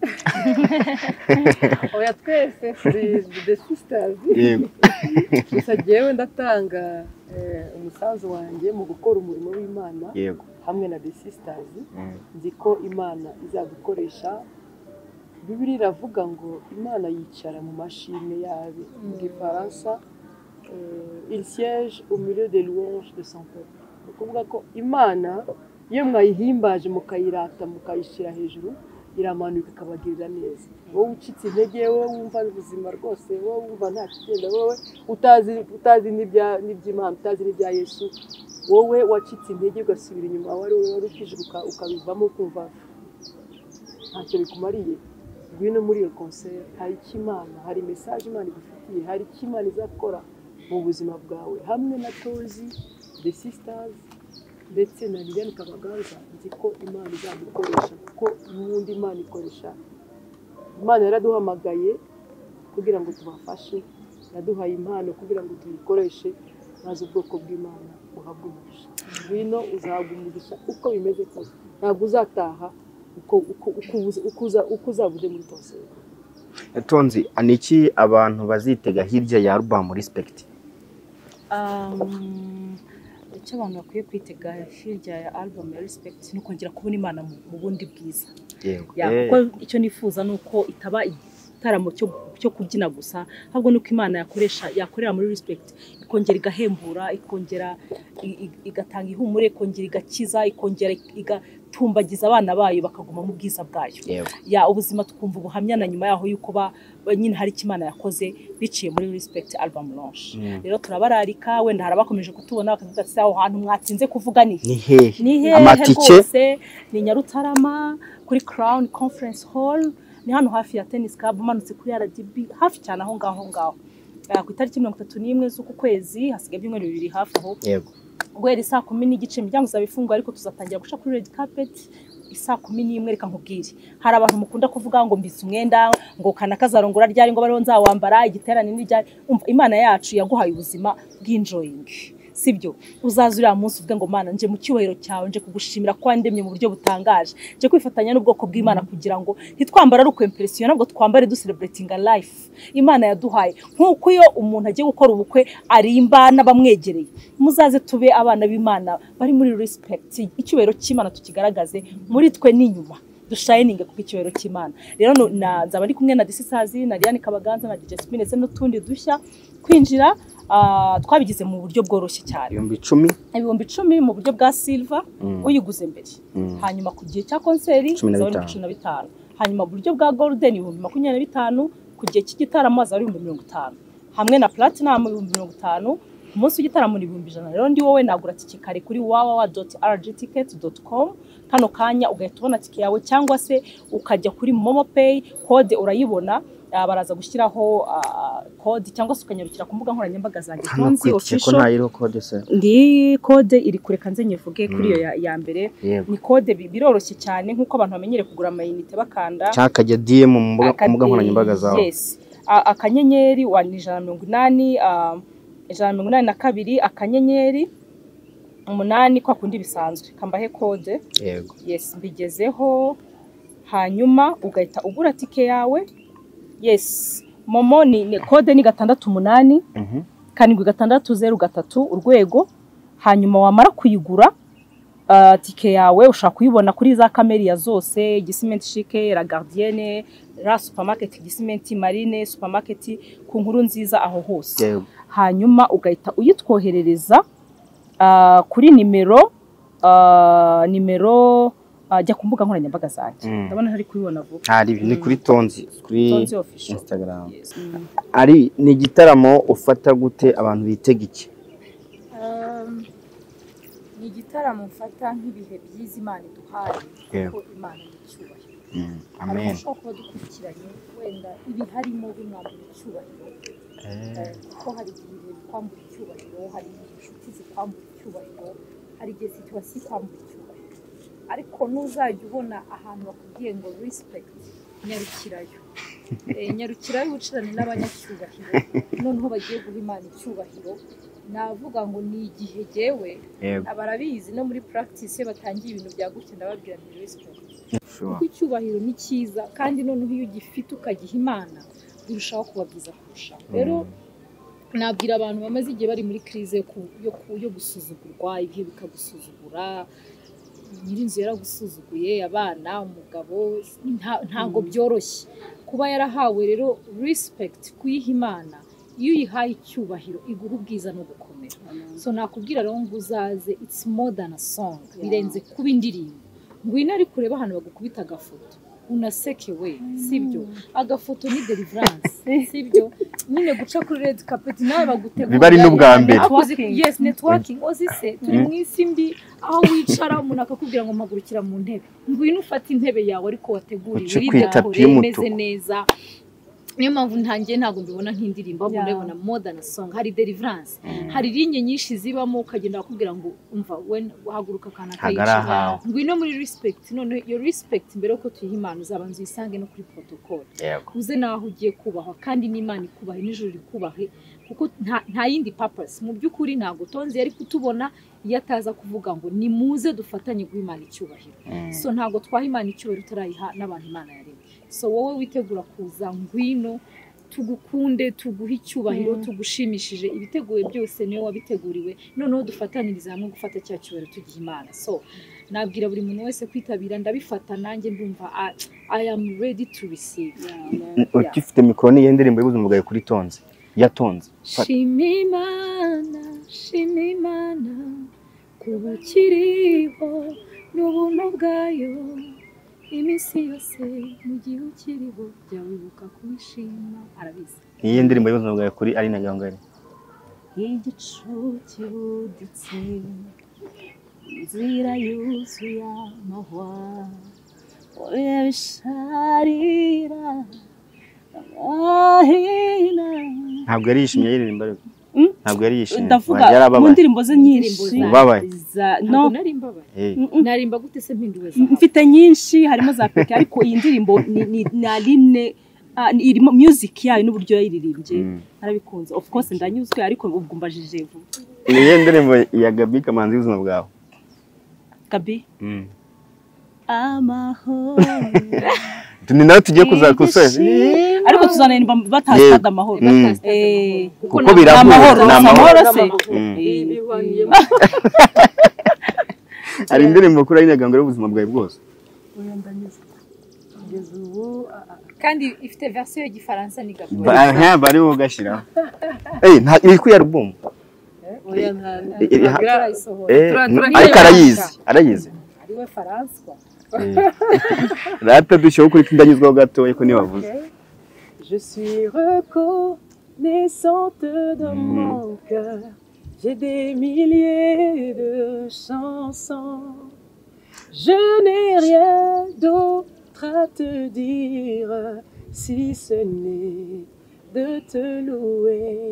oya twese turi the sisters yego gusa jewe ndatanga umusanzu wanjye mu gukora umurimo w'Imana yego hamwe na the sisters nzi ko Imana izadukoresha Bibiri iravuga ngo Imana yicara mu mashine yawe mu Gifaransa il siège au milieu des louanges de son peuple ukuvuga ko Imana iyo mwayihimbaje mukayirata mukayishira hejuru iramanuka ikabagirira neza wowe ucitse intege wowe wumva ubuzima rwose wowe wumva nta kigenda wowe utazi utazi n'ibya n'iby'Imana utazi n'ibya Yesu wowe wacitse intege ugasubira inyuma wari warukije ukabivamo kumva ntacyo bikumariye ngwino muri iyo concert hari Imana hari message Imana igufitiye hari Imana izakora mu buzima bwawe hamwe na Tozi the sisters ndetse na Liliane Kabaganza nzi ko Imana izadukoresha kuko n'undi Imana ikoresha Imana yaraduhamagaye kugira ngo tubafashe yaduhaye impano kugira ngo tuyikoreshe maze ubwoko bw'Imana buhabwe umugisha ngwino uzahabwa umugisha uko bimeze kose ntabwo uzataha uko uko ukuza ukuzabude muri tose Tonzi aniki abantu bazitega hirya ya album Respect um icyo abantu bakwiye kwitega hirya ya album ya Respect ni kongera kubona Imana mu bundi bwiza yego kuko icyo nifuza nuko itaba itaramo cyo cyo kubyina gusa ahubwo nuko Imana yakoresha yakorera muri Respect ikongera igahembura ikongera igatanga ihumure ikongera igakiza ikongera igatumbagiza abana bayo bakaguma mu bwiza bwayo ya ubuzima tukumva ubuhamya na nyuma yaho yuko ba nyine hari Imana yakoze biciye muri Respect album launch rero turabararika wenda harabakomeje kutubona bakavuga ati aho hantu mwatsinze kuvuga ni hehe ni hehe amatike ni Nyarutarama kuri Crown Conference Hall ni hano hafi ya Tennis Club umanutse kuri R D B hafi cyane aho ngaho ngaho ku itariki mirongo itatu n'imwe z'uku kwezi hasigaye ibyumweru bibiri hafi aho yego guhera saa kumi n'igice imiryango izaba ifungwa ariko tuzatangira guca kuri red carpet isaa kumi n'imwe reka nkubwire hari abantu mukunda kuvuga ngo mbise umwenda ngo kana kazarongora ryari ngo bariho nzawambara igiterane n'ijyari umva Imana yacu yaguhaye ubuzima bw'enjoying sibyo uzazurira munsi uvuga ngo Mana nje mu cyubahiro cyawe nje kugushimira ko wandemye mu buryo butangaje nje kwifatanya n'ubwoko bw'Imana kugira ngo ntitwambara ari ukwempresiyo nabwo twambare du celebrating a life Imana yaduhaye nkuko iyo umuntu agiye gukora ubukwe arimba n'abamwegereye muzaze tube abana b'Imana bari muri respect icyubahiro cy'Imana tukigaragaze muri twe n'inyuma dushining kuko icyubahiro cy'Imana rero nzaba ari kumwe na Disisazi na Diane Kabaganza na D J Spin ndetse n'utundi dushya kwinjira Uh, twabigize mu buryo bworoshye cyane ibihumbi icumi ibihumbi icumi mu buryo bwa silver mm. uyiguze mbere mm. hanyuma ku gihe cya konseri cumi na bitanu hanyuma mu buryo bwa golden ibihumbi makumyabiri na bitanu ku gihe cy'igitaramo azari ibihumbi mirongo itanu hamwe na platinum ibihumbi mirongo itanu ku munsi w'igitaramo ni ibihumbi ijana rero ndi wowe nagura tike kare kuri w w w dot r g ticket dot com kano kanya ugahita ubona tike yawe cyangwa se ukajya kuri MomoPay code urayibona baraza gushyiraho code cyangwa se ukanyarukira ku mbuga nkoranyambaga zanjye Tonzi official ko ntayiro code se ndi code iri kureka nze nyivuge kuri iyo ya, ya mbere ni code biroroshye cyane nkuko abantu bamenyere kugura amayinite bakanda cyakajya D M mu mbuga nkoranyambaga zawe yes akanyenyeri wa ijana na mirongo inani ijana na mirongo inani na kabiri akanyenyeri umunani kwa kundi bisanzwe kambahe code yego yes mbigezeho hanyuma ugahita ugura tike yawe yes Momo ni, ni code ni gatandatu umunani mhm kanigwe gatandatu zeru gatatu urwego hanyuma wamara kuyigura uh, tike yawe ushaka kuyibona kuri za kamera zose Gisimenti Chic La Gardienne La Supermarket Gisimenti Marine Supermarket ku nkuru nziza aho hose yeah. hanyuma ugahita uyitwoherereza uh, kuri nimero uh, nimero ajya ku mbuga nkoranyambaga zanjye ndabona hari kubibona vuba hari ni kuri Tonzi kuri Tonzi official Instagram yes. mm. ari ni gitaramo ufata gute abantu bitega iki um ni gitaramo mfata nk'ibihe byiza Imana iduhaye ko Imana icyubahiro mm. amen ko dukurikiranye wenda ibi harimo bimwambura icyubahiro eh ko hari igihe kwambura icyubahiro hari inshuti zikwambura icyubahiro hari igihe situation kwambura icyubahiro ariko nuzajya ubona ahantu bakubwiye ngo respect nyarukirayo eh nyarukirayo ucirane n'abanyacyubahiro noneho bagiye guha Imana icyubahiro navuga ngo ni igihe jewe abarabizi no muri practice batangiye ibintu bya gutya ndababwira ni respect kuko icyubahiro ni cyiza kandi noneho iyo gifite ukagiha Imana birushaho kuba byiza kurusha rero nabwira abantu bamaze igihe bari muri crise yo yo gusuzugurwa ibihe bikagusuzugura nyirinzu yaragusuzuguye abana umugabo ntago byoroshye kuba yarahawe rero respect kuyiha Imana iyo uyihaye icyubahiro iguha ubwiza no gukomera so nakubwira rero ngo uzaze it's more than a song birenze kuba indirimbo ngwino ari kureba hano bagukubita agafoto unasekewe sibyo agafoto ni deliverance sibyo nyine guca kuri red carpet nawe bagutegura biba ari n'ubwa mbere yes networking ozise turi mu isi mbi aho wicara umuntu akakubwira ngo mpagurukira mu ntebe ngwino ufata intebe yawe ariko wateguriwe iri imeze neza niyo mpamvu ntangiye ntago mbibona nk'indirimbo ahubwo ndabona more than a song hari deliverance hari linye nyinshi zibamo ukagenda bakubwira ngo umva when uhaguruka kana kayica ngwino muri respect none your respect mbere uko tuyiha Imana uzabanza uyisange no kuri protocol uze naho ugiye kubahwa kandi n'Imana ikubahe n'ijuru rikubahe kuko nta yindi purpose mu by'ukuri ntago Tonzi yari kutubona iyo ataza kuvuga ngo ni muze dufatanye guhimana icyubahiro so ntago twaha Imana icyubahiro turayiha n'abantu Imana yaremye so wowe witegura kuza ngwino tugukunde tuguha icyubahiro tugushimishije ibiteguye byose niyo wabiteguriwe noneho dufataniriza hamwe gufata cya cyubahiro tugiha Imana so nabwira buri muntu wese kwitabira ndabifata nanjye ndumva I am ready to receive utifite mikoro ni yendirimbo y'ubuzima bwawe kuri Tonzi ya Tonzi Shimimana Shimimana kuba kiriho n'ubuntu bwayo imisi yose mu gihe ukiriho jya wibuka kubishima arabizi iyi ndirimbo y'ubuzima bwawe kuri ari na gahongare igicu kibuditse inzira yuzuye amahwa oya bisharira ntabwo yari yishimye yiririmba ariko ntabwo yari yishimye ndavuga mu ndirimbo ze nyinshi ubabaye no nari mbabaye narimba gute se mpinduwe za mfite nyinshi harimo za peke ariko iyi ndirimbo ni naline irimo music yayo n'uburyo yayiririmbye narabikunze of course ndanyuzwe ariko ubwo mbajije vuba niyo ndirimbo ya Gaby Kamanzi y'ubuzima bwawe Gaby amahoro tuni nawe tugiye kuzakusoza ariko tuzanenba batasada amahoro eh kuko biravuga amahoro se ari indirimbo kuri ayinaga ngo y'ubuzima bwawe bwose kandi ifite version y'igifaransa ni Gaby ba bari wo gashira eh nta iri ku album oya nta eh ariko arayizi arayizi ariwe François rata dushoboye kuri ndanyuzwaho gatoye ko ni wavuze Je suis reconnaissante de mon cœur. J'ai des milliers de chansons. Je n'ai rien d'autre à te dire si ce n'est de te louer.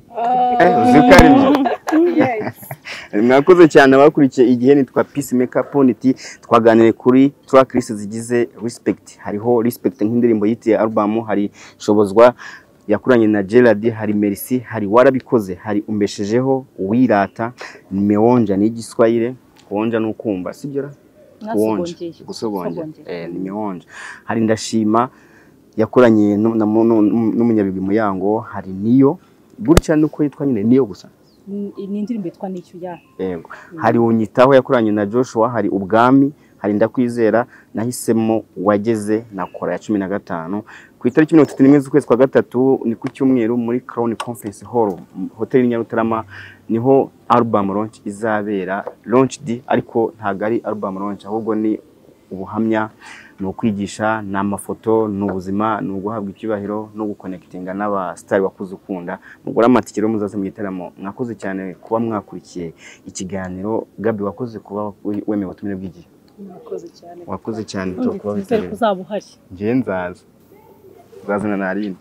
mwakoze cyane abakurikiye igihe nitwa Peacemaker Punity twaganiriye kuri tracklist zigize Respect hariho Respect nk'indirimbo yitiye album hari Shobozwa yakuranye na Gerard hari Merci hari Warabikoze hari Umbeshejeho Wirata Meonja ni Giswahili kuonja nukumva sibyo ra kuonja gusobonja eh ni Meonja hari Ndashima yakuranye n'umunyabigwi Muyango hari Niyo gutya nuko yitwa nyine Niyo gusa ni indirimbo yitwa Nicyo ya yego hari Unyitaho yakuranye na Joshua hari Ubwami hari Ndakwizera nahisemo Wageze nakora ya cumi na gatanu ku itariki mirongo itatu n'imwe z'ukwezi kwa gatatu ni ku cyumweru muri Crown Conference Hall Hotel Nyarutarama niho album launch izabera launched ariko ntago ari album launch ahubwo ni ubuhamya no kwigisha na mafoto n'ubuzima no guhabwa icyubahiro no guconnectinga n'aba star bakuze ukunda mugora amatike rero muzaze mu gitaramo mwakoze cyane kuba mwakurikiye ikiganiro Gaby wakoze kuba wemewe tumire bw'igihe mwakoze cyane wakoze cyane cyo kuba bitari kuzaba uhari ngiye nzaza uzazana na Aline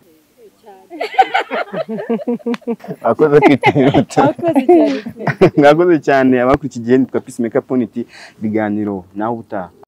akoze kwitiruta akoze cyane mwakoze cyane abakurikiye igihe nitwa Peacemaker Punity biganiro naho buta